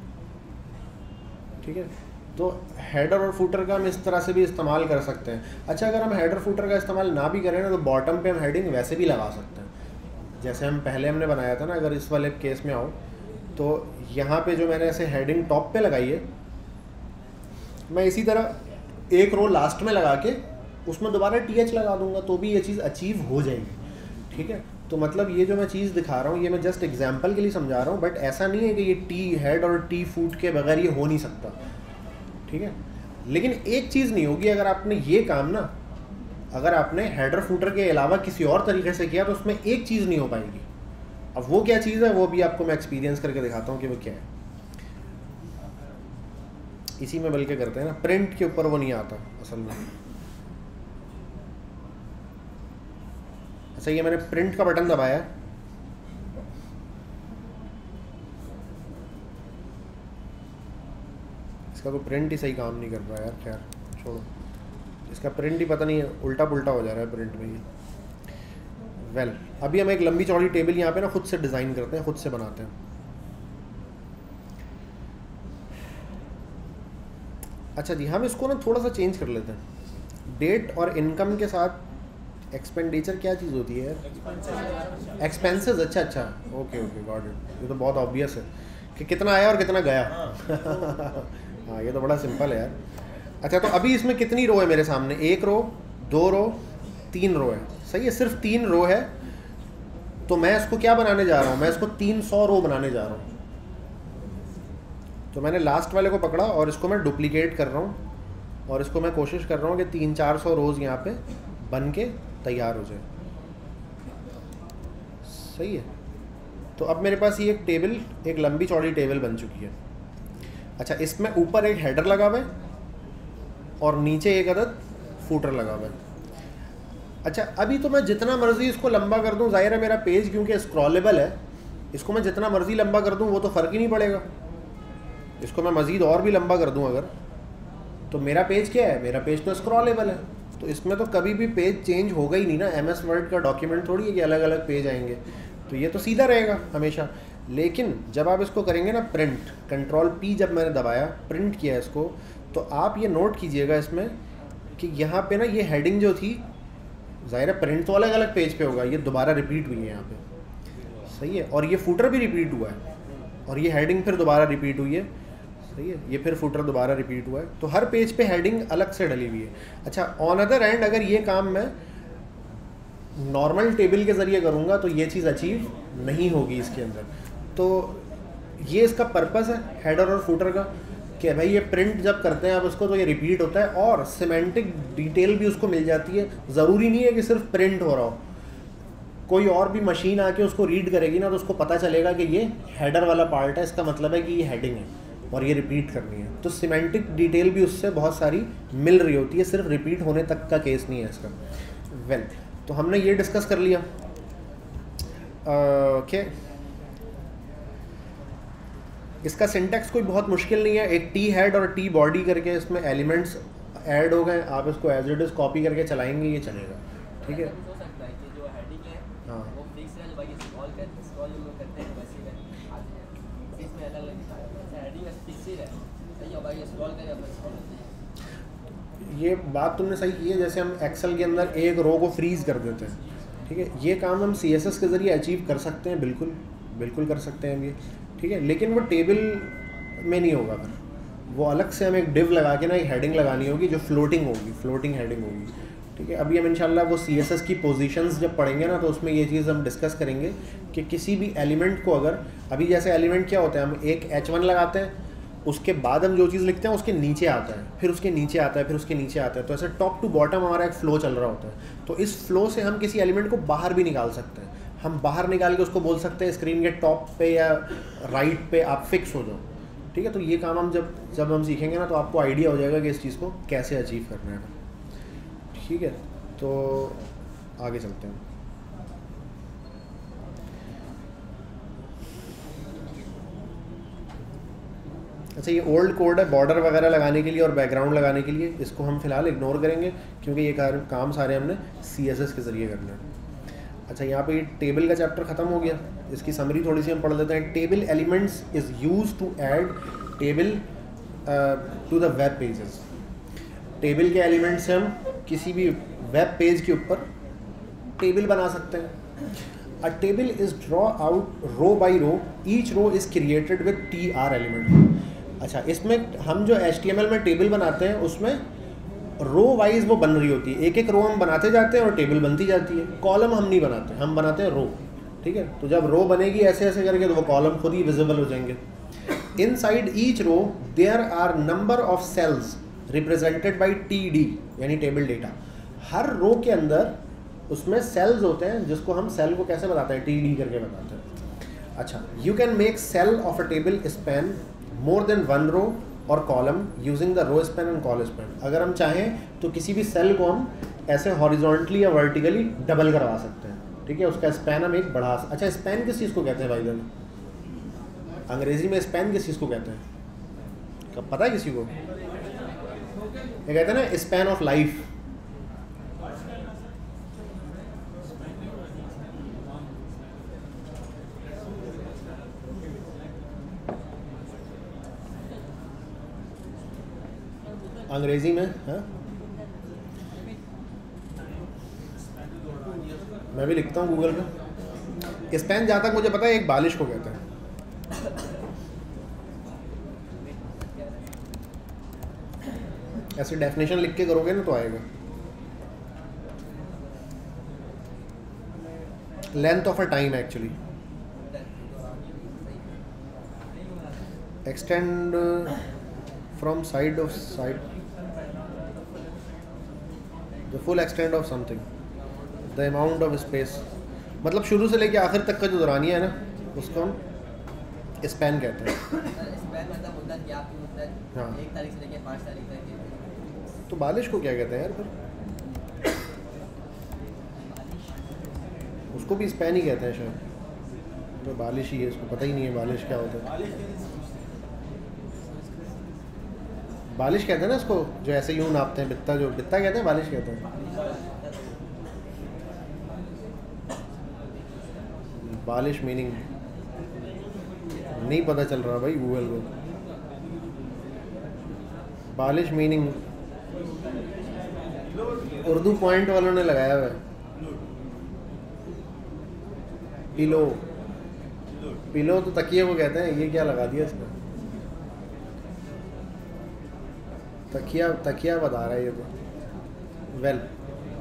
ठीक है, तो हेडर और फुटर का हम इस तरह से भी इस्तेमाल कर सकते हैं। अच्छा, अगर हम हेडर फुटर का इस्तेमाल ना भी करें ना तो बॉटम पे हम हेडिंग वैसे भी लगा सकते हैं, जैसे हम पहले हमने बनाया था ना। अगर इस वाले केस में आओ तो यहाँ पे जो मैंने ऐसे हेडिंग टॉप पे लगाई है, मैं इसी तरह एक रो लास्ट में लगा के उसमें दोबारा टी एच लगा दूंगा तो भी ये चीज़ अचीव हो जाएगी। ठीक है, तो मतलब ये जो मैं चीज़ दिखा रहा हूँ ये मैं जस्ट एग्जांपल के लिए समझा रहा हूँ, बट ऐसा नहीं है कि ये टी हेड और टी फूट के बगैर ये हो नहीं सकता। ठीक है, लेकिन एक चीज़ नहीं होगी, अगर आपने ये काम ना अगर आपने हेडर फूटर के अलावा किसी और तरीके से किया तो उसमें एक चीज़ नहीं हो पाएगी। अब वो क्या चीज़ है वो भी आपको मैं एक्सपीरियंस करके दिखाता हूँ कि वो क्या है। इसी में बल्कि करते हैं ना, प्रिंट के ऊपर वो नहीं आता असल में। अच्छा, ये मैंने प्रिंट का बटन दबाया, इसका तो प्रिंट ही सही काम नहीं कर रहा यार। खैर छोड़ो, इसका प्रिंट ही पता नहीं है उल्टा पुल्टा हो जा रहा है प्रिंट में ये। वेल well, अभी हम एक लंबी चौड़ी टेबल यहाँ पे ना खुद से डिज़ाइन करते हैं, खुद से बनाते हैं। अच्छा जी, हम इसको ना थोड़ा सा चेंज कर लेते हैं। डेट और इनकम के साथ एक्सपेंडिचर क्या चीज़ होती है? एक्सपेंसेस। अच्छा अच्छा, ओके ओके, गॉट इट। ये तो बहुत ऑब्वियस है कि कितना आया और कितना गया। हाँ, ये तो बड़ा सिंपल है यार। अच्छा, तो अभी इसमें कितनी रो है मेरे सामने? एक रो, दो रो, तीन रो है। सही है, सिर्फ तीन रो है। तो मैं इसको क्या बनाने जा रहा हूँ? मैं इसको तीन सौ रो बनाने जा रहा हूँ। तो मैंने लास्ट वाले को पकड़ा और इसको मैं डुप्लीकेट कर रहा हूँ और इसको मैं कोशिश कर रहा हूँ कि तीन चार सौ रोज़ यहाँ पे बन के तैयार हो जाए। सही है, तो अब मेरे पास ये एक टेबल, एक लंबी चौड़ी टेबल बन चुकी है। अच्छा, इसमें ऊपर एक हेडर लगा हुआ है और नीचे एक अदद फूटर लगा हुआ है। अच्छा, अभी तो मैं जितना मर्जी इसको लंबा कर दूं, जाहिर है मेरा पेज क्योंकि स्क्रॉलेबल है, इसको मैं जितना मर्जी लंबा कर दूं वो तो फ़र्क ही नहीं पड़ेगा। इसको मैं मज़ीद और भी लंबा कर दूं अगर, तो मेरा पेज क्या है? मेरा पेज तो स्क्रॉलेबल है, तो इसमें तो कभी भी पेज चेंज होगा ही नहीं ना। एम एस वर्ड का डॉक्यूमेंट थोड़ी है कि अलग अलग पेज आएंगे, तो ये तो सीधा रहेगा हमेशा। लेकिन जब आप इसको करेंगे ना प्रिंट, कंट्रोल पी जब मैंने दबाया, प्रिंट किया इसको, तो आप ये नोट कीजिएगा इसमें कि यहाँ पे ना ये हेडिंग जो थी, ज़ाहिर है प्रिंट तो अलग अलग पेज पे होगा, ये दोबारा रिपीट हुई है यहाँ पे। सही है, और ये फुटर भी रिपीट हुआ है और ये हेडिंग फिर दोबारा रिपीट हुई है। सही है, ये फिर फुटर दोबारा रिपीट हुआ है, तो हर पेज पे हेडिंग अलग से डली हुई है। अच्छा, ऑन अदर एंड अगर ये काम मैं नॉर्मल टेबल के ज़रिए करूँगा तो ये चीज़ अचीव नहीं होगी इसके अंदर। तो ये इसका पर्पस है हेडर और फुटर का कि भाई ये प्रिंट जब करते हैं आप उसको तो ये रिपीट होता है और सिमेंटिक डिटेल भी उसको मिल जाती है। ज़रूरी नहीं है कि सिर्फ प्रिंट हो रहा हो, कोई और भी मशीन आके उसको रीड करेगी ना तो उसको पता चलेगा कि ये हेडर वाला पार्ट है, इसका मतलब है कि ये हेडिंग है और ये रिपीट करनी है। तो सिमेंटिक डिटेल भी उससे बहुत सारी मिल रही होती है, सिर्फ रिपीट होने तक का केस नहीं है इसका। वेल well, तो हमने ये डिस्कस कर लिया। Okay uh, okay. इसका सिंटैक्स कोई बहुत मुश्किल नहीं है। एक टी हेड और टी बॉडी करके इसमें एलिमेंट्स ऐड हो गए, आप इसको एज इट इज़ कॉपी करके चलाएंगे, ये चलेगा। ठीक है, हाँ ये बात तुमने सही की है। जैसे हम एक्सेल के अंदर एक रो को फ्रीज़ कर देते हैं, ठीक है, ये काम हम सी एस एस के ज़रिए अचीव कर सकते हैं, बिल्कुल बिल्कुल कर सकते हैं ये। ठीक है, लेकिन वो टेबल में नहीं होगा, फिर वो अलग से हमें एक डिव लगा के ना एक हेडिंग लगानी होगी जो फ्लोटिंग होगी, फ्लोटिंग हेडिंग होगी। ठीक है, अभी हम इंशाल्लाह वो सी एस एस की पोजीशंस जब पढ़ेंगे ना तो उसमें ये चीज़ हम डिस्कस करेंगे कि किसी भी एलिमेंट को अगर, अभी जैसे एलिमेंट क्या होता है, हम एक एच वन लगाते हैं, उसके बाद हम जो चीज़ लिखते हैं उसके नीचे आता है, फिर उसके नीचे आता है, फिर उसके नीचे आता है, तो ऐसे टॉप टू बॉटम हमारा एक फ़्लो चल रहा होता है। तो इस फ्लो से हम किसी एलिमेंट को बाहर भी निकाल सकते हैं। हम बाहर निकाल के उसको बोल सकते हैं स्क्रीन के टॉप पे या राइट पे आप फिक्स हो जाओ। ठीक है, तो ये काम हम जब जब हम सीखेंगे ना तो आपको आइडिया हो जाएगा कि इस चीज़ को कैसे अचीव करना है। ठीक है, तो आगे चलते हैं। अच्छा, ये ओल्ड कोड है बॉर्डर वगैरह लगाने के लिए और बैकग्राउंड लगाने के लिए, इसको हम फिलहाल इग्नोर करेंगे क्योंकि ये काम सारे हमने सी एस एस के ज़रिए करना है। अच्छा, यहाँ पे टेबल का चैप्टर ख़त्म हो गया, इसकी समरी थोड़ी सी हम पढ़ लेते हैं। Table elements is use to add table to the web pages. Table के एलिमेंट से हम किसी भी वेब पेज के ऊपर टेबल बना सकते हैं। A table is draw out row by row, each row is created with T R element. अच्छा, इसमें हम जो एच टी एम एल में टेबल बनाते हैं उसमें रो वाइज वो बन रही होती है, एक एक रो हम बनाते जाते हैं और टेबल बनती जाती है। कॉलम हम नहीं बनाते, हम बनाते हैं रो। ठीक है, तो जब रो बनेगी ऐसे ऐसे करके तो वो कॉलम खुद ही विजिबल हो जाएंगे। Inside each row there are number of cells represented by T D, यानी टेबल डेटा। हर रो के अंदर उसमें सेल्स होते हैं जिसको हम सेल को कैसे बताते हैं, टी डी करके बताते हैं। अच्छा, you can make cell of a table span more than one row और column using the row span and col span. अगर हम चाहें तो किसी भी सेल को हम ऐसे हॉरिजॉन्टली या वर्टिकली डबल करवा सकते हैं। ठीक है, उसका स्पैन हम एक बढ़ा। अच्छा, स्पैन किस चीज़ को कहते हैं भाई जान? अंग्रेजी में स्पैन किस चीज़ को कहते हैं, कब पता है किसी को? ये कहते हैं ना स्पैन ऑफ लाइफ। अंग्रेजी में है, मैं भी लिखता हूँ गूगल पे। स्पैन जहाँ तक मुझे पता है एक बालिश को कहते हैं। ऐसी डेफिनेशन लिख के करोगे ना तो आएगा। Length of a time actually, extend from side of side the full extend of something, the amount of space. मतलब शुरू से लेके आखिर तक का जो दौरानिया है ना उसको हम स्पैन कहते हैं। स्पैन मतलब होता है कि आप मतलब हाँ, एक तारीख से लेके पाँच तारीख तक। तो बालिश को क्या कहते हैं यार? फिर उसको भी स्पैन ही कहते हैं शायद, तो बालिश ही है, इसको पता ही नहीं है बालिश क्या होता है। बालिश कहते हैं ना इसको, जो ऐसे यूं नापते हैं, बित्ता, जो बित्ता कहते हैं बालिश कहते हैं। बालिश मीनिंग नहीं पता चल रहा भाई गूगल को। बालिश मीनिंग उर्दू पॉइंट वालों ने लगाया हुआ है। पिलो, पिलो तो तकिए को कहते हैं, ये क्या लगा दिया इसका? तकिया, तकिया बता रहा है ये तो। वेल well,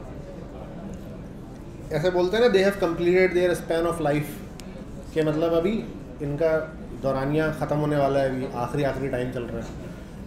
ऐसे बोलते हैं ना, they have completed their span of life, के मतलब अभी इनका दौरानिया ख़त्म होने वाला है, अभी आखिरी आखिरी टाइम चल रहा है।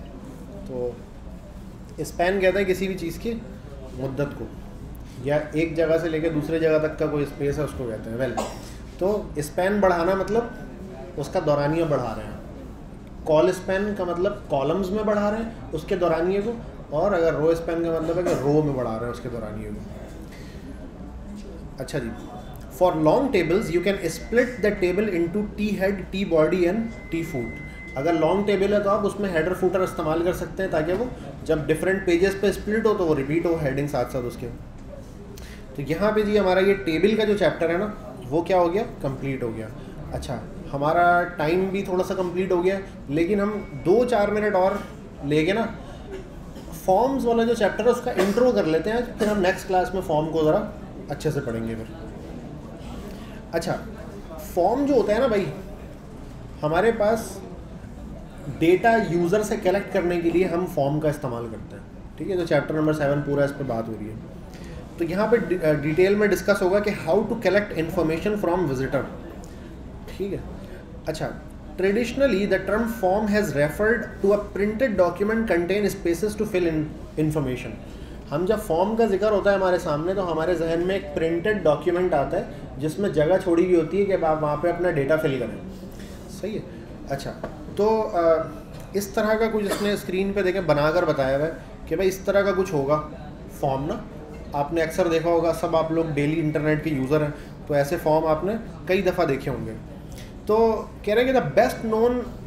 तो स्पैन कहता है किसी भी चीज़ की मुद्दत को, या एक जगह से लेकर दूसरे जगह तक का कोई स्पेस है उसको कहते हैं। वेल well, तो स्पैन बढ़ाना मतलब उसका दौरानिया बढ़ा रहे हैं। कॉल स्पैन का मतलब कॉलम्स में बढ़ा रहे हैं उसके दौरानिए को, और अगर रो स्पैन का मतलब है कि रो में बढ़ा रहे हैं उसके दौरानिए को। अच्छा जी, for long tables you can split the table into T head, T body and T foot. अगर लॉन्ग टेबल है तो आप उसमें हेडर फूटर इस्तेमाल कर सकते हैं ताकि वो जब डिफरेंट पेजेस पे स्प्लिट हो तो वो रिपीट हो, हेडिंग साथ साथ उसके। तो यहाँ पे जी हमारा ये टेबल का जो चैप्टर है ना वो क्या हो गया, कंप्लीट हो गया। अच्छा, हमारा टाइम भी थोड़ा सा कंप्लीट हो गया, लेकिन हम दो चार मिनट और लेके ना फॉर्म्स वाला जो चैप्टर है उसका इंट्रो कर लेते हैं, फिर हम नेक्स्ट क्लास में फॉर्म को ज़रा अच्छे से पढ़ेंगे फिर। अच्छा, फॉर्म जो होता है ना भाई, हमारे पास डेटा यूज़र से कलेक्ट करने के लिए हम फॉर्म का इस्तेमाल करते हैं। ठीक है, तो चैप्टर नंबर सेवन पूरा इस पर बात हो रही है। तो यहाँ पे डिटेल में डिस्कस होगा कि how to collect information from visitor. ठीक है, अच्छा, traditionally the term form has referred to a printed document contain spaces to fill in information. हम जब फॉर्म का जिक्र होता है हमारे सामने तो हमारे जहन में एक प्रिंटेड डॉक्यूमेंट आता है जिसमें जगह छोड़ी हुई होती है कि आप वहाँ पे अपना डेटा फिल करें। सही है। अच्छा, तो आ, इस तरह का कुछ इसने स्क्रीन पे देखें बनाकर बताया हुआ है कि भाई इस तरह का कुछ होगा फॉर्म ना। आपने अक्सर देखा होगा, सब आप लोग डेली इंटरनेट के यूज़र हैं तो ऐसे फॉर्म आपने कई दफ़ा देखे होंगे। तो कह रहे हैं कि the best known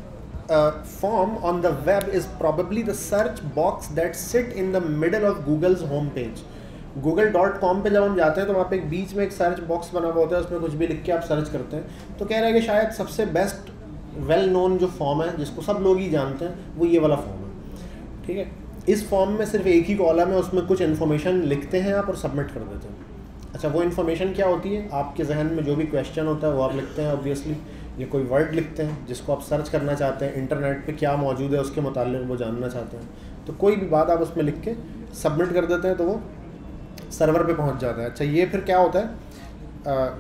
form on the web is probably the search box that sit in the middle of Google's home page. Google dot com पर जब हम जाते हैं तो वहाँ पे एक बीच में एक सर्च बॉक्स बना हुआ होता है, उसमें कुछ भी लिख के आप सर्च करते हैं। तो कह रहा है कि शायद सबसे बेस्ट वेल नोन जो फॉर्म है जिसको सब लोग ही जानते हैं वो ये वाला फॉर्म है। ठीक है, इस फॉर्म में सिर्फ एक ही कॉलम है, उसमें कुछ इन्फॉर्मेशन लिखते हैं आप और सबमिट कर देते हैं। अच्छा, वो इन्फॉर्मेशन क्या होती है? आपके जहन में जो भी क्वेश्चन होता है वो आप लिखते हैं ऑब्वियसली, ये कोई वर्ड लिखते हैं जिसको आप सर्च करना चाहते हैं, इंटरनेट पे क्या मौजूद है उसके मुताल्लिक़ वो जानना चाहते हैं, तो कोई भी बात आप उसमें लिख के सबमिट कर देते हैं तो वो सर्वर पे पहुंच जाता है। अच्छा, ये फिर क्या होता है, आ,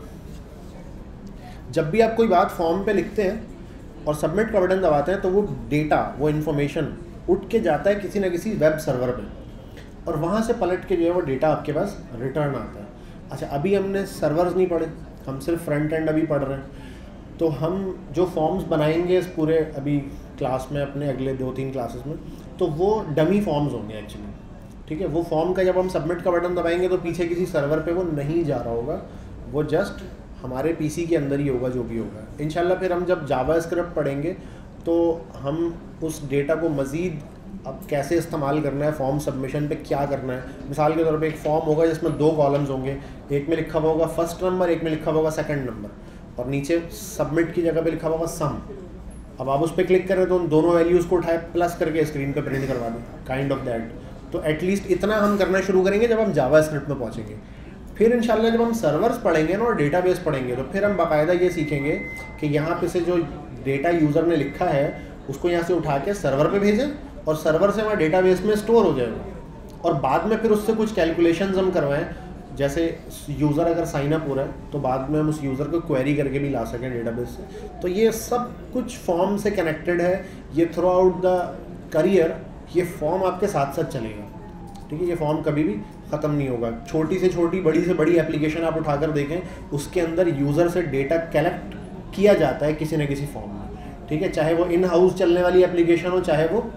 जब भी आप कोई बात फॉर्म पे लिखते हैं और सबमिट का बटन दबाते हैं तो वो डेटा, वो इन्फॉर्मेशन उठ के जाता है किसी न किसी वेब सर्वर पे और वहाँ से पलट के जो है वो डेटा आपके पास रिटर्न आता है। अच्छा, अभी हमने सर्वर्स नहीं पढ़े, हम सिर्फ फ्रंट एंड अभी पढ़ रहे हैं, तो हम जो फॉर्म्स बनाएंगे इस पूरे अभी क्लास में अपने अगले दो तीन क्लासेस में, तो वो डमी फॉर्म्स होंगे एक्चुअली। ठीक है, वो फॉर्म का जब हम सबमिट का बटन दबाएंगे तो पीछे किसी सर्वर पे वो नहीं जा रहा होगा, वो जस्ट हमारे पीसी के अंदर ही होगा जो भी होगा। इंशाल्लाह फिर हम जब जावास्क्रिप्ट पढ़ेंगे तो हम उस डेटा को मज़ीद अब कैसे इस्तेमाल करना है, फॉर्म सबमिशन पे क्या करना है। मिसाल के तौर पे एक फॉर्म होगा जिसमें दो कॉलम्स होंगे, एक में लिखा हुआ होगा फर्स्ट नंबर, एक में लिखा हुआ होगा सेकंड नंबर, और नीचे सबमिट की जगह पे लिखा हुआ होगा सम। अब आप उस पर क्लिक करें तो उन दोनों वैल्यूज़ को उठाए प्लस करके स्क्रीन पे प्रिंट करवा दें, काइंड ऑफ दैट। तो एटलीस्ट इतना हम करना शुरू करेंगे जब हम जावास्क्रिप्ट में पहुँचेंगे। फिर इंशाल्लाह जब हम सर्वर्स पढ़ेंगे ना और डेटाबेस पढ़ेंगे तो फिर हम बाकायदा ये सीखेंगे कि यहाँ पे से जो डेटा यूज़र ने लिखा है उसको यहाँ से उठा के सर्वर पे भेजें और सर्वर से वहाँ डेटाबेस में स्टोर हो जाएगा, और बाद में फिर उससे कुछ कैलकुलेशंस हम करवाएं। जैसे यूज़र अगर साइन अप हो रहा है तो बाद में हम उस यूज़र को क्वेरी करके भी ला सकें डेटाबेस से। तो ये सब कुछ फॉर्म से कनेक्टेड है, ये थ्रू आउट द करियर ये फॉर्म आपके साथ साथ चलेगा। ठीक है, ये फॉर्म कभी भी ख़त्म नहीं होगा। छोटी से छोटी, बड़ी से बड़ी एप्लीकेशन आप उठाकर देखें, उसके अंदर यूज़र से डेटा कलेक्ट किया जाता है किसी न किसी फॉर्म में। ठीक है, चाहे वो इन हाउस चलने वाली एप्लीकेशन हो, चाहे वो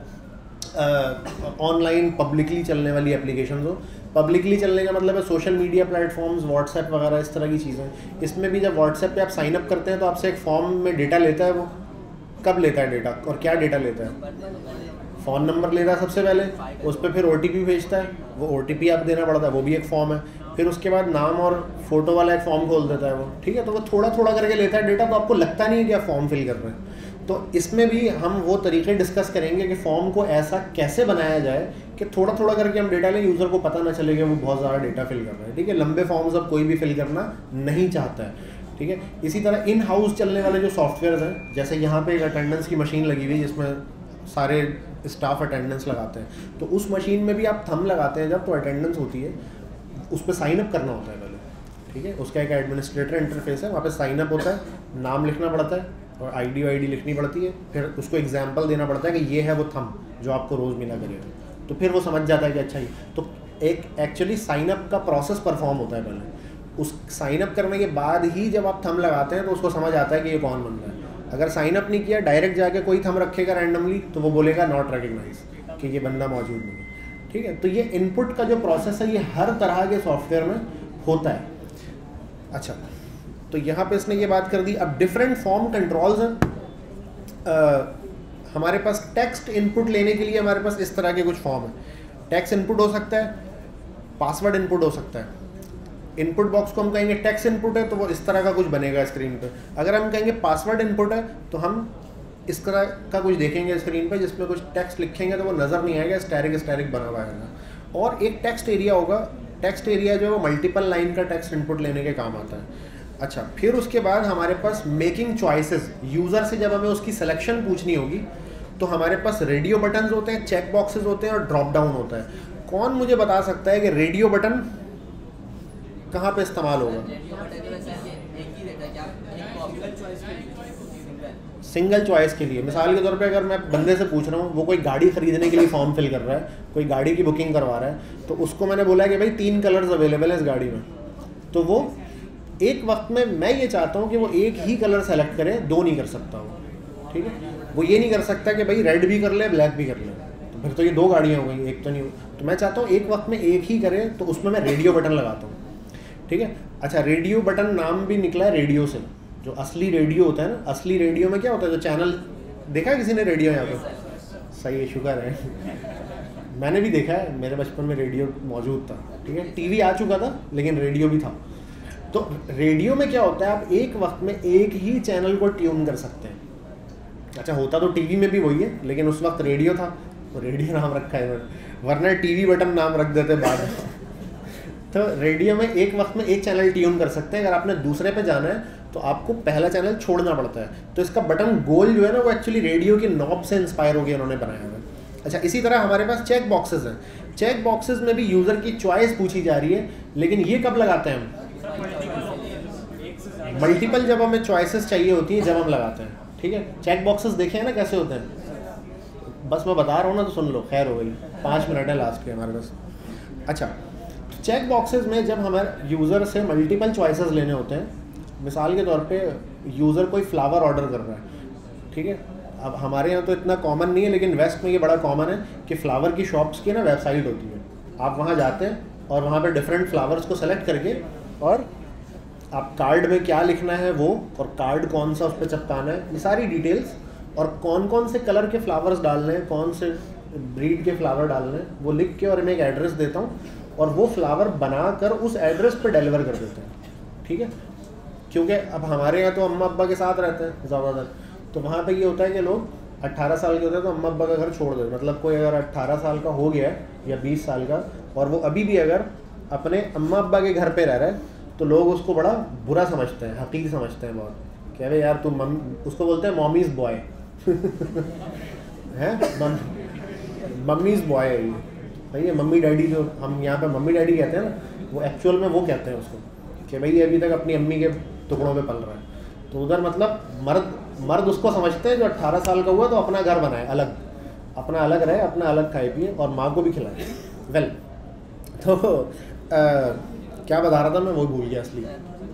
ऑनलाइन पब्लिकली चलने वाली एप्लीकेशन हो। पब्लिकली चलने का मतलब है सोशल मीडिया प्लेटफॉर्म्स, व्हाट्सएप वगैरह इस तरह की चीज़ें। इसमें भी जब व्हाट्सएप पे आप साइन अप करते हैं तो आपसे एक फॉर्म में डेटा लेता है। वो कब लेता है डेटा और क्या डेटा लेता है? फ़ोन नंबर लेता है सबसे पहले, उस पर फिर ओ टी पी भेजता है, वो ओ टी पी आप देना पड़ता है, वो भी एक फॉर्म है। फिर उसके बाद नाम और फोटो वाला एक फॉर्म खोल देता है वो। ठीक है, तो वो थोड़ा थोड़ा करके लेता है डेटा, तो आपको लगता नहीं है कि आप फॉर्म फिल कर रहे हैं। तो इसमें भी हम वो तरीके डिस्कस करेंगे कि फॉर्म को ऐसा कैसे बनाया जाए कि थोड़ा थोड़ा करके हम डेटा लें, यूज़र को पता ना चले कि वो बहुत ज़्यादा डेटा फिल कर रहा है। ठीक है, लंबे फॉर्म्स अब कोई भी फिल करना नहीं चाहता है। ठीक है, इसी तरह इन हाउस चलने वाले जो सॉफ्टवेयर हैं, जैसे यहाँ पे एक अटेंडेंस की मशीन लगी हुई है जिसमें सारे स्टाफ अटेंडेंस लगाते हैं, तो उस मशीन में भी आप थंब लगाते हैं जब तो अटेंडेंस होती है, उस पर साइन अप करना होता है पहले। ठीक है, उसका एक एडमिनिस्ट्रेटर इंटरफेस है, वहाँ पे साइन अप होता है, नाम लिखना पड़ता है और आईडी वाईडी लिखनी पड़ती है, फिर उसको एग्जांपल देना पड़ता है कि ये है वो थंब जो आपको रोज़ मिला करेगा, तो फिर वो समझ जाता है कि अच्छा ही। तो एक एक्चुअली साइन अप का प्रोसेस परफॉर्म होता है पहले। उस साइन अप करने के बाद ही जब आप थंब लगाते हैं तो उसको समझ आता है कि ये कौन बंदा है। अगर साइन अप नहीं किया, डायरेक्ट जाके कोई थंब रखेगा रैंडमली, तो वो बोलेगा नॉट रिकग्नाइज, कि ये बंदा मौजूद नहीं है। ठीक है, तो ये इनपुट का जो प्रोसेस है ये हर तरह के सॉफ्टवेयर में होता है। अच्छा, तो यहाँ पे इसने ये बात कर दी। अब डिफरेंट फॉर्म कंट्रोल्स हैं। हमारे पास टेक्स्ट इनपुट लेने के लिए हमारे पास इस तरह के कुछ फॉर्म है। टेक्स्ट इनपुट हो सकता है, पासवर्ड इनपुट हो सकता है। इनपुट बॉक्स को हम कहेंगे टेक्स्ट इनपुट है तो वो इस तरह का कुछ बनेगा स्क्रीन पे। अगर हम कहेंगे पासवर्ड इनपुट है तो हम इस तरह का कुछ देखेंगे स्क्रीन पे जिसमें कुछ टेक्स्ट लिखेंगे तो वो नज़र नहीं आएगा, स्टैटिक स्टैटिक बना हुआ है। और एक टेक्स्ट एरिया होगा, टेक्स्ट एरिया जो है वो मल्टीपल लाइन का टेक्स्ट इनपुट लेने के काम आता है। अच्छा, फिर उसके बाद हमारे पास मेकिंग चॉइसेस, यूज़र से जब हमें उसकी सिलेक्शन पूछनी होगी तो हमारे पास रेडियो बटन्स होते हैं, चेक बॉक्सेस होते हैं और ड्रॉप डाउन होता है। कौन मुझे बता सकता है कि रेडियो बटन कहाँ पे इस्तेमाल होगा? सिंगल चॉइस के लिए। मिसाल के तौर पे अगर मैं बंदे से पूछ रहा हूँ, वो कोई गाड़ी ख़रीदने के लिए फॉर्म फिल कर रहा है, कोई गाड़ी की बुकिंग करवा रहा है, तो उसको मैंने बोला है कि भाई तीन कलर्स अवेलेबल हैं इस गाड़ी में, तो वो एक वक्त में मैं ये चाहता हूँ कि वो एक ही कलर सेलेक्ट करे, दो नहीं कर सकता वो। ठीक है, वो ये नहीं कर सकता कि भाई रेड भी कर ले ब्लैक भी कर ले, तो फिर तो ये दो गाड़ियाँ हो गई, एक तो नहीं हो। तो मैं चाहता हूँ एक वक्त में एक ही करे, तो उसमें मैं रेडियो बटन लगाता हूँ। ठीक है, अच्छा, रेडियो बटन नाम भी निकला है रेडियो से। जो असली रेडियो होता है ना, असली रेडियो में क्या होता है, जो चैनल देखा है किसी ने रेडियो यहाँ पे? सही है, शुक्र है। मैंने भी देखा है, मेरे बचपन में रेडियो मौजूद था, ठीक है। टीवी आ चुका था लेकिन रेडियो भी था। तो रेडियो में क्या होता है, आप एक वक्त में एक ही चैनल को ट्यून कर सकते हैं। अच्छा, होता तो टीवी में भी वही है, लेकिन उस वक्त रेडियो था तो रेडियो नाम रखा है, वरना टीवी बटन नाम रख देते बाद में। तो रेडियो में एक वक्त में एक चैनल ट्यून कर सकते हैं। अगर आपने दूसरे पे जाना है तो आपको पहला चैनल छोड़ना पड़ता है। तो इसका बटन गोल जो है ना, वो एक्चुअली रेडियो की नॉब से इंस्पायर होकर उन्होंने बनाया है। अच्छा, इसी तरह हमारे पास चेक बॉक्सेस हैं। चेक बॉक्सेस में भी यूज़र की चॉइस पूछी जा रही है, लेकिन ये कब लगाते हैं हम? मल्टीपल जब हमें चॉइसेस चाहिए होती हैं, जब हम लगाते हैं, ठीक है। चेक बॉक्सेस देखे हैं ना कैसे होते हैं? बस मैं बता रहा हूँ ना, तो सुन लो, खैर हो गई, पाँच मिनट है लास्ट के हमारे पास। अच्छा, चेक बॉक्सेस में जब हमारे यूज़र से मल्टीपल चॉइसेस लेने होते हैं, मिसाल के तौर पे यूज़र कोई फ्लावर ऑर्डर कर रहा है, ठीक है। अब हमारे यहाँ तो इतना कॉमन नहीं है, लेकिन वेस्ट में ये बड़ा कॉमन है कि फ़्लावर की शॉप्स की ना वेबसाइट होती है। आप वहाँ जाते हैं और वहाँ पे डिफरेंट फ्लावर्स को सेलेक्ट करके, और आप कार्ड में क्या लिखना है वो, और कार्ड कौन सा उस पर चिपकाना है, ये सारी डिटेल्स, और कौन कौन से कलर के फ्लावर्स डालने हैं, कौन से ब्रीड के फ्लावर डालने हैं, वो लिख के और मैं एक एड्रेस देता हूँ, और वो फ्लावर बनाकर उस एड्रेस पर डिलीवर कर देते हैं, ठीक है। क्योंकि अब हमारे यहाँ तो अम्मा अब्बा के साथ रहते हैं ज़्यादातर, तो वहाँ पे ये होता है कि लोग अट्ठारह साल के होते हैं तो अम्मा अब्बा का घर छोड़ देते। मतलब कोई अगर अट्ठारह साल का हो गया है या बीस साल का, और वो अभी भी अगर अपने अम्मा अब्बा के घर पे रह रहा है, तो लोग उसको बड़ा बुरा समझते हैं, हकीर समझते हैं बहुत। कह रहे यार तू मम उसको बोलते हैं मॉमीज़ बॉय है, मम्मीज़ बॉय है ये, भाई ये मम्मी डैडी जो हम यहाँ पे मम्मी डैडी कहते हैं ना, वो एक्चुअल में वो कहते हैं उसको कि भाई ये अभी तक अपनी अम्मी के टुकड़ों पे पल रहा है। तो उधर मतलब मर्द मर्द उसको समझते हैं जो अट्ठारह साल का हुआ तो अपना घर बनाए अलग, अपना अलग रहे, अपना अलग खाए पिए और माँ को भी खिलाए। वेल तो आ, क्या बता रहा था मैं, वो भूल गया असली।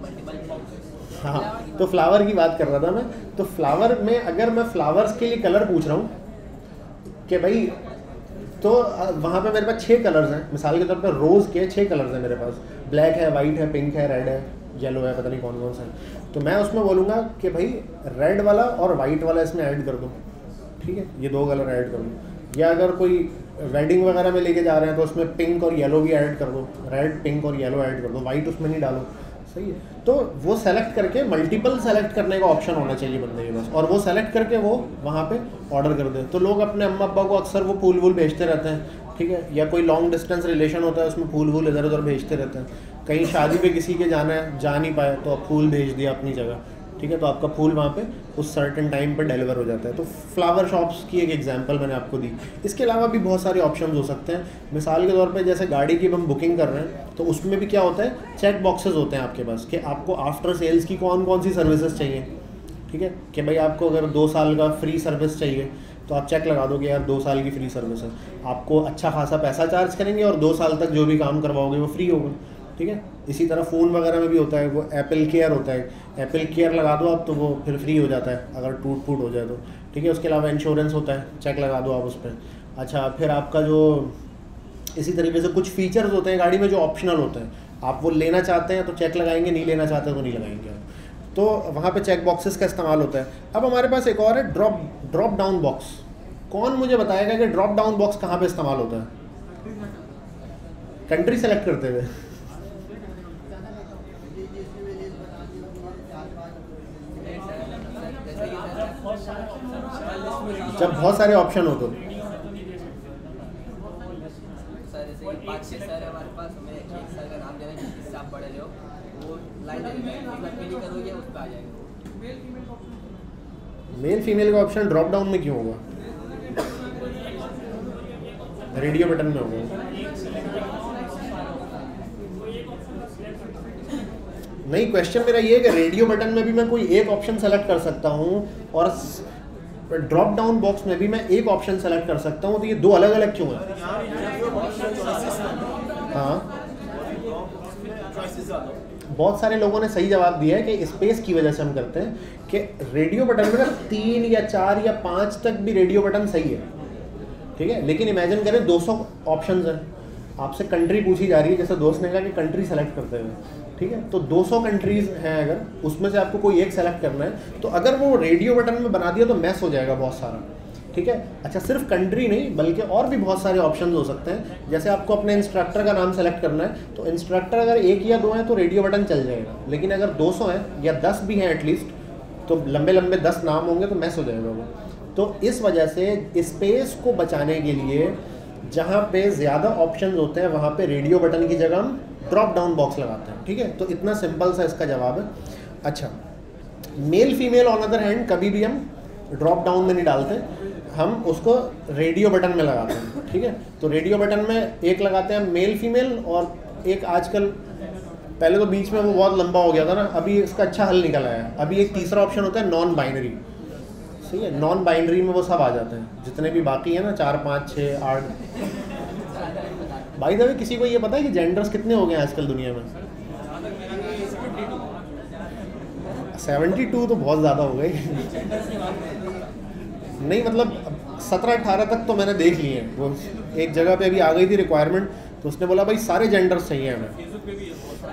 हाँ, तो फ्लावर की बात कर रहा था मैं। तो फ्लावर में अगर मैं फ्लावर्स के लिए कलर पूछ रहा हूँ कि भाई, तो वहाँ पे मेरे पास छः कलर्स हैं। मिसाल के तौर पर रोज़ के छः कलर्स हैं मेरे पास, ब्लैक है, वाइट है, पिंक है, रेड है, येलो है, पता नहीं कौन कौन सा है। तो मैं उसमें बोलूँगा कि भाई रेड वाला और वाइट वाला इसमें ऐड कर दो, ठीक है, ये दो कलर ऐड कर दो। या अगर कोई वेडिंग वगैरह में लेके जा रहे हैं तो उसमें पिंक और येलो भी ऐड कर दो, रेड पिंक और येलो ऐड कर दो, वाइट उसमें नहीं डालो, सही है। तो वो सेलेक्ट करके, मल्टीपल सेलेक्ट करने का ऑप्शन होना चाहिए बंदे के पास, और वो सेलेक्ट करके वो वहाँ पे ऑर्डर कर दे। तो लोग अपने अम्मा अब्बा को अक्सर वो फूल वूल भेजते रहते हैं, ठीक है। या कोई लॉन्ग डिस्टेंस रिलेशन होता है, उसमें फूल वूल इधर उधर भेजते रहते हैं। कहीं शादी पे किसी के जाना है, जा नहीं पाए तो आप फूल भेज दिया अपनी जगह, ठीक है, तो आपका फूल वहाँ पे उस सर्टेन टाइम पे डिलीवर हो जाता है। तो फ्लावर शॉप्स की एक एग्जांपल मैंने आपको दी। इसके अलावा भी बहुत सारे ऑप्शंस हो सकते हैं। मिसाल के तौर पे जैसे गाड़ी की हम बुकिंग कर रहे हैं, तो उसमें भी क्या होता है, चेक बॉक्सेस होते हैं आपके पास कि आपको आफ्टर सेल्स की कौन कौन सी सर्विसेज चाहिए, ठीक है। कि भाई आपको अगर दो साल का फ्री सर्विस चाहिए तो आप चेक लगा दोगे यार दो साल की फ्री सर्विस है, आपको अच्छा खासा पैसा चार्ज करेंगे और दो साल तक जो भी काम करवाओगे वो फ्री होगा, ठीक है। इसी तरह फ़ोन वगैरह में भी होता है, वो एप्पल केयर होता है, एप्पल केयर लगा दो आप तो वो फिर फ्री हो जाता है अगर टूट फूट हो जाए तो, ठीक है। उसके अलावा इंश्योरेंस होता है, चेक लगा दो आप उस पर। अच्छा, फिर आपका जो इसी तरीके से कुछ फीचर्स होते हैं गाड़ी में जो ऑप्शनल होते हैं, आप वो लेना चाहते हैं तो चेक लगाएंगे, नहीं लेना चाहते तो नहीं लगाएंगे आप, तो वहाँ पे चेक बॉक्सेस का इस्तेमाल होता है। अब हमारे पास एक और है ड्रॉप ड्रॉप डाउन बॉक्स। कौन मुझे बताएगा कि ड्रॉप डाउन बॉक्स कहाँ पे इस्तेमाल होता है? कंट्री सेलेक्ट करते हुए। जब बहुत सारे ऑप्शन हो तो सर जैसे पाँच छः सर है हमारे पास, हमें एक सर का नाम देना है जिससे आप पढ़े रहे हो, वो लाइन फिल करोगे उस पर आ जाएगा। मेल फीमेल का ऑप्शन ड्रॉप डाउन में क्यों होगा? रेडियो बटन में होगा। नहीं, क्वेश्चन मेरा ये है कि रेडियो बटन में भी मैं कोई एक ऑप्शन सेलेक्ट कर सकता हूँ और ड्रॉप डाउन बॉक्स में भी मैं एक ऑप्शन सेलेक्ट कर सकता हूँ, तो ये दो अलग अलग क्यों है? हाँ, बहुत सारे लोगों ने सही जवाब दिया है कि स्पेस की वजह से हम करते हैं कि रेडियो बटन में तीन या चार या पाँच तक भी रेडियो बटन सही है, ठीक है। लेकिन इमेजिन करें दो सौ ऑप्शंस हैं, आपसे कंट्री पूछी जा रही है, जैसे दोस्त ने कहा कि कंट्री सेलेक्ट करते हुए, ठीक है, तो दो सौ कंट्रीज़ हैं, अगर उसमें से आपको कोई एक सेलेक्ट करना है तो अगर वो रेडियो बटन में बना दिया तो मैस हो जाएगा बहुत सारा, ठीक है। अच्छा, सिर्फ कंट्री नहीं बल्कि और भी बहुत सारे ऑप्शंस हो सकते हैं। जैसे आपको अपने इंस्ट्रक्टर का नाम सेलेक्ट करना है तो इंस्ट्रक्टर अगर एक या दो हैं तो रेडियो बटन चल जाएगा, लेकिन अगर दो सौ हैं या दस भी हैं एटलीस्ट तो लंबे लंबे दस नाम होंगे तो मैस हो जाएगा वो। तो इस वजह से स्पेस को बचाने के लिए जहाँ पे ज़्यादा ऑप्शंस होते हैं वहाँ पे रेडियो बटन की जगह हम ड्रॉप डाउन बॉक्स लगाते हैं, ठीक है। तो इतना सिंपल सा इसका जवाब है। अच्छा, male female on other hand कभी भी हम ड्रॉप डाउन में नहीं डालते, हम उसको रेडियो बटन में लगाते हैं, ठीक है। तो रेडियो बटन में एक लगाते हैं मेल फीमेल, और एक आजकल, पहले तो बीच में वो बहुत लंबा हो गया था ना, अभी इसका अच्छा हल निकल आया है। अभी एक तीसरा ऑप्शन होता है नॉन बाइनरी, सही है। नॉन बाइनरी में वो सब आ जाते हैं जितने भी बाकी है ना, चार पाँच छः आठ। भाई साहब, किसी को ये पता है कि जेंडर्स कितने हो गए हैं आजकल दुनिया में? सेवेंटी टू तो बहुत ज़्यादा हो गए। नहीं मतलब सत्रह अठारह तक तो मैंने देख लिए हैं। वो एक जगह पे अभी आ गई थी रिक्वायरमेंट, तो उसने बोला भाई सारे जेंडर्स चाहिए हमें।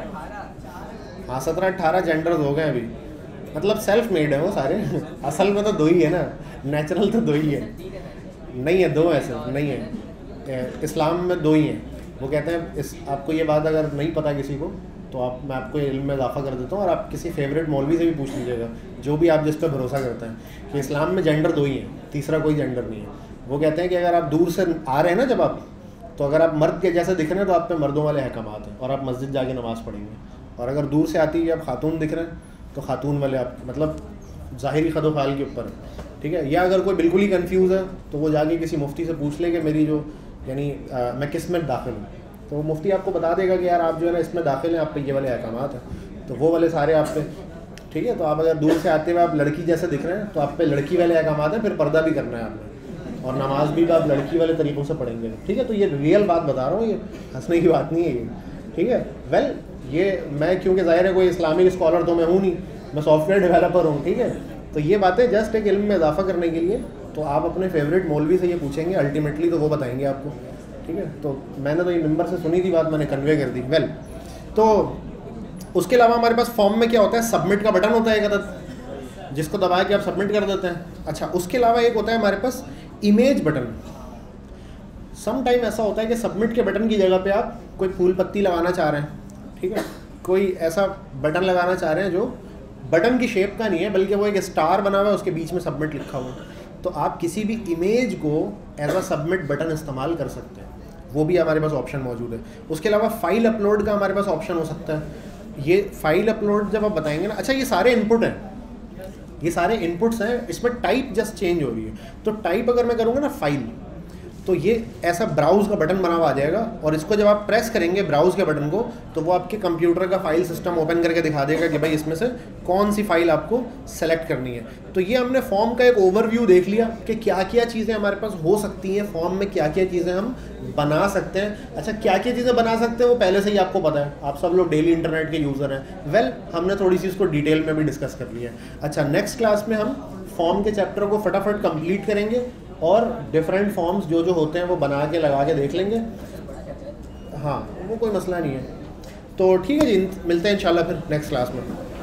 हाँ, सत्रह अठारह जेंडर्स हो गए अभी, मतलब सेल्फ मेड है वो सारे। असल में तो दो ही है ना, नेचुरल तो दो ही है, नहीं है दो ऐसे नहीं है, इस्लाम में दो ही हैं। वो कहते हैं इस, आपको ये बात अगर नहीं पता किसी को तो आप, मैं आपको इल्म में इजाफा कर देता हूँ, और आप किसी फेवरेट मौलवी से भी पूछ लीजिएगा, जो भी आप जिस पर भरोसा करते हैं, कि इस्लाम में जेंडर दो ही हैं, तीसरा कोई जेंडर नहीं है। वो कहते हैं कि अगर आप दूर से आ रहे हैं ना जब आप, तो अगर आप मर्द के जैसे दिख रहे हैं तो आप पे मर्दों वाले अहकामात हैं और आप मस्जिद जाके नमाज़ पढ़ेंगे, और अगर दूर से आती है आप खातून दिख रहे हैं तो खातून वाले आप, मतलब ज़ाहिरी खदोखाल के ऊपर, ठीक है। या अगर कोई बिल्कुल ही कंफ्यूज है तो वो जाके किसी मुफ्ती से पूछ ले कि मेरी जो, यानी मैं किस में दाखिल हूँ, तो वो मुफ्ती आपको बता देगा कि यार आप जो है ना इसमें दाखिल हैं, आप पे ये वाले अहकामात हैं, तो वो वाले सारे आप पे, ठीक है। तो आप अगर दूर से आते हुए आप लड़की जैसे दिख रहे हैं तो आप पे लड़की वाले अहकामात हैं, फिर पर्दा भी करना है आपने, और नमाज भी आप लड़की वाले तरीक़ों से पढ़ेंगे, ठीक है। तो ये रियल बात बता रहा हूँ, ये हंसने की बात नहीं है ये, ठीक है। वेल ये मैं, क्योंकि ज़ाहिर है कोई इस्लामिक स्कॉलर तो मैं हूँ नहीं, मैं सॉफ्टवेयर डेवलपर हूँ, ठीक है। तो ये बातें जस्ट एक इल्म में इजाफा करने के लिए, तो आप अपने फेवरेट मौलवी से ये पूछेंगे अल्टीमेटली तो वो बताएंगे आपको, ठीक है। तो मैंने तो ये मेंबर से सुनी थी बात, मैंने कन्वे कर दी। वेल well, तो उसके अलावा हमारे पास फॉर्म में क्या होता है, सबमिट का बटन होता है एक अदद, जिसको दबा के आप सबमिट कर देते हैं। अच्छा, उसके अलावा एक होता है हमारे पास इमेज बटन। सम टाइम ऐसा होता है कि सबमिट के बटन की जगह पे आप कोई फूल पत्ती लगाना चाह रहे हैं, ठीक है, कोई ऐसा बटन लगाना चाह रहे हैं जो बटन की शेप का नहीं है बल्कि वो एक स्टार बना हुआ है, उसके बीच में सबमिट लिखा हुआ है, तो आप किसी भी इमेज को एज अ सबमिट बटन इस्तेमाल कर सकते हैं, वो भी हमारे पास ऑप्शन मौजूद है। उसके अलावा फाइल अपलोड का हमारे पास ऑप्शन हो सकता है। ये फाइल अपलोड जब आप बताएंगे ना, अच्छा ये सारे इनपुट हैं, ये सारे इनपुट्स हैं, इसमें टाइप जस्ट चेंज हो रही है। तो टाइप अगर मैं करूँगा ना फाइल, तो ये ऐसा ब्राउज़ का बटन बना हुआ आ जाएगा, और इसको जब आप प्रेस करेंगे ब्राउज़ के बटन को, तो वो आपके कंप्यूटर का फाइल सिस्टम ओपन करके दिखा देगा कि भाई इसमें से कौन सी फ़ाइल आपको सेलेक्ट करनी है। तो ये हमने फॉर्म का एक ओवरव्यू देख लिया कि क्या क्या चीज़ें हमारे पास हो सकती हैं फॉर्म में, क्या क्या चीज़ें हम बना सकते हैं। अच्छा, क्या क्या चीज़ें बना सकते हैं वो पहले से ही आपको पता है, आप सब लोग डेली इंटरनेट के यूज़र हैं। वेल well, हमने थोड़ी सी इसको डिटेल में भी डिस्कस कर लिया है। अच्छा, नेक्स्ट क्लास में हम फॉर्म के चैप्टर को फटाफट कंप्लीट करेंगे और डिफरेंट फॉर्म्स जो जो होते हैं वो बना के लगा के देख लेंगे। हाँ, वो कोई मसला नहीं है। तो ठीक है जी, मिलते हैं इंशाल्लाह फिर नेक्स्ट क्लास में।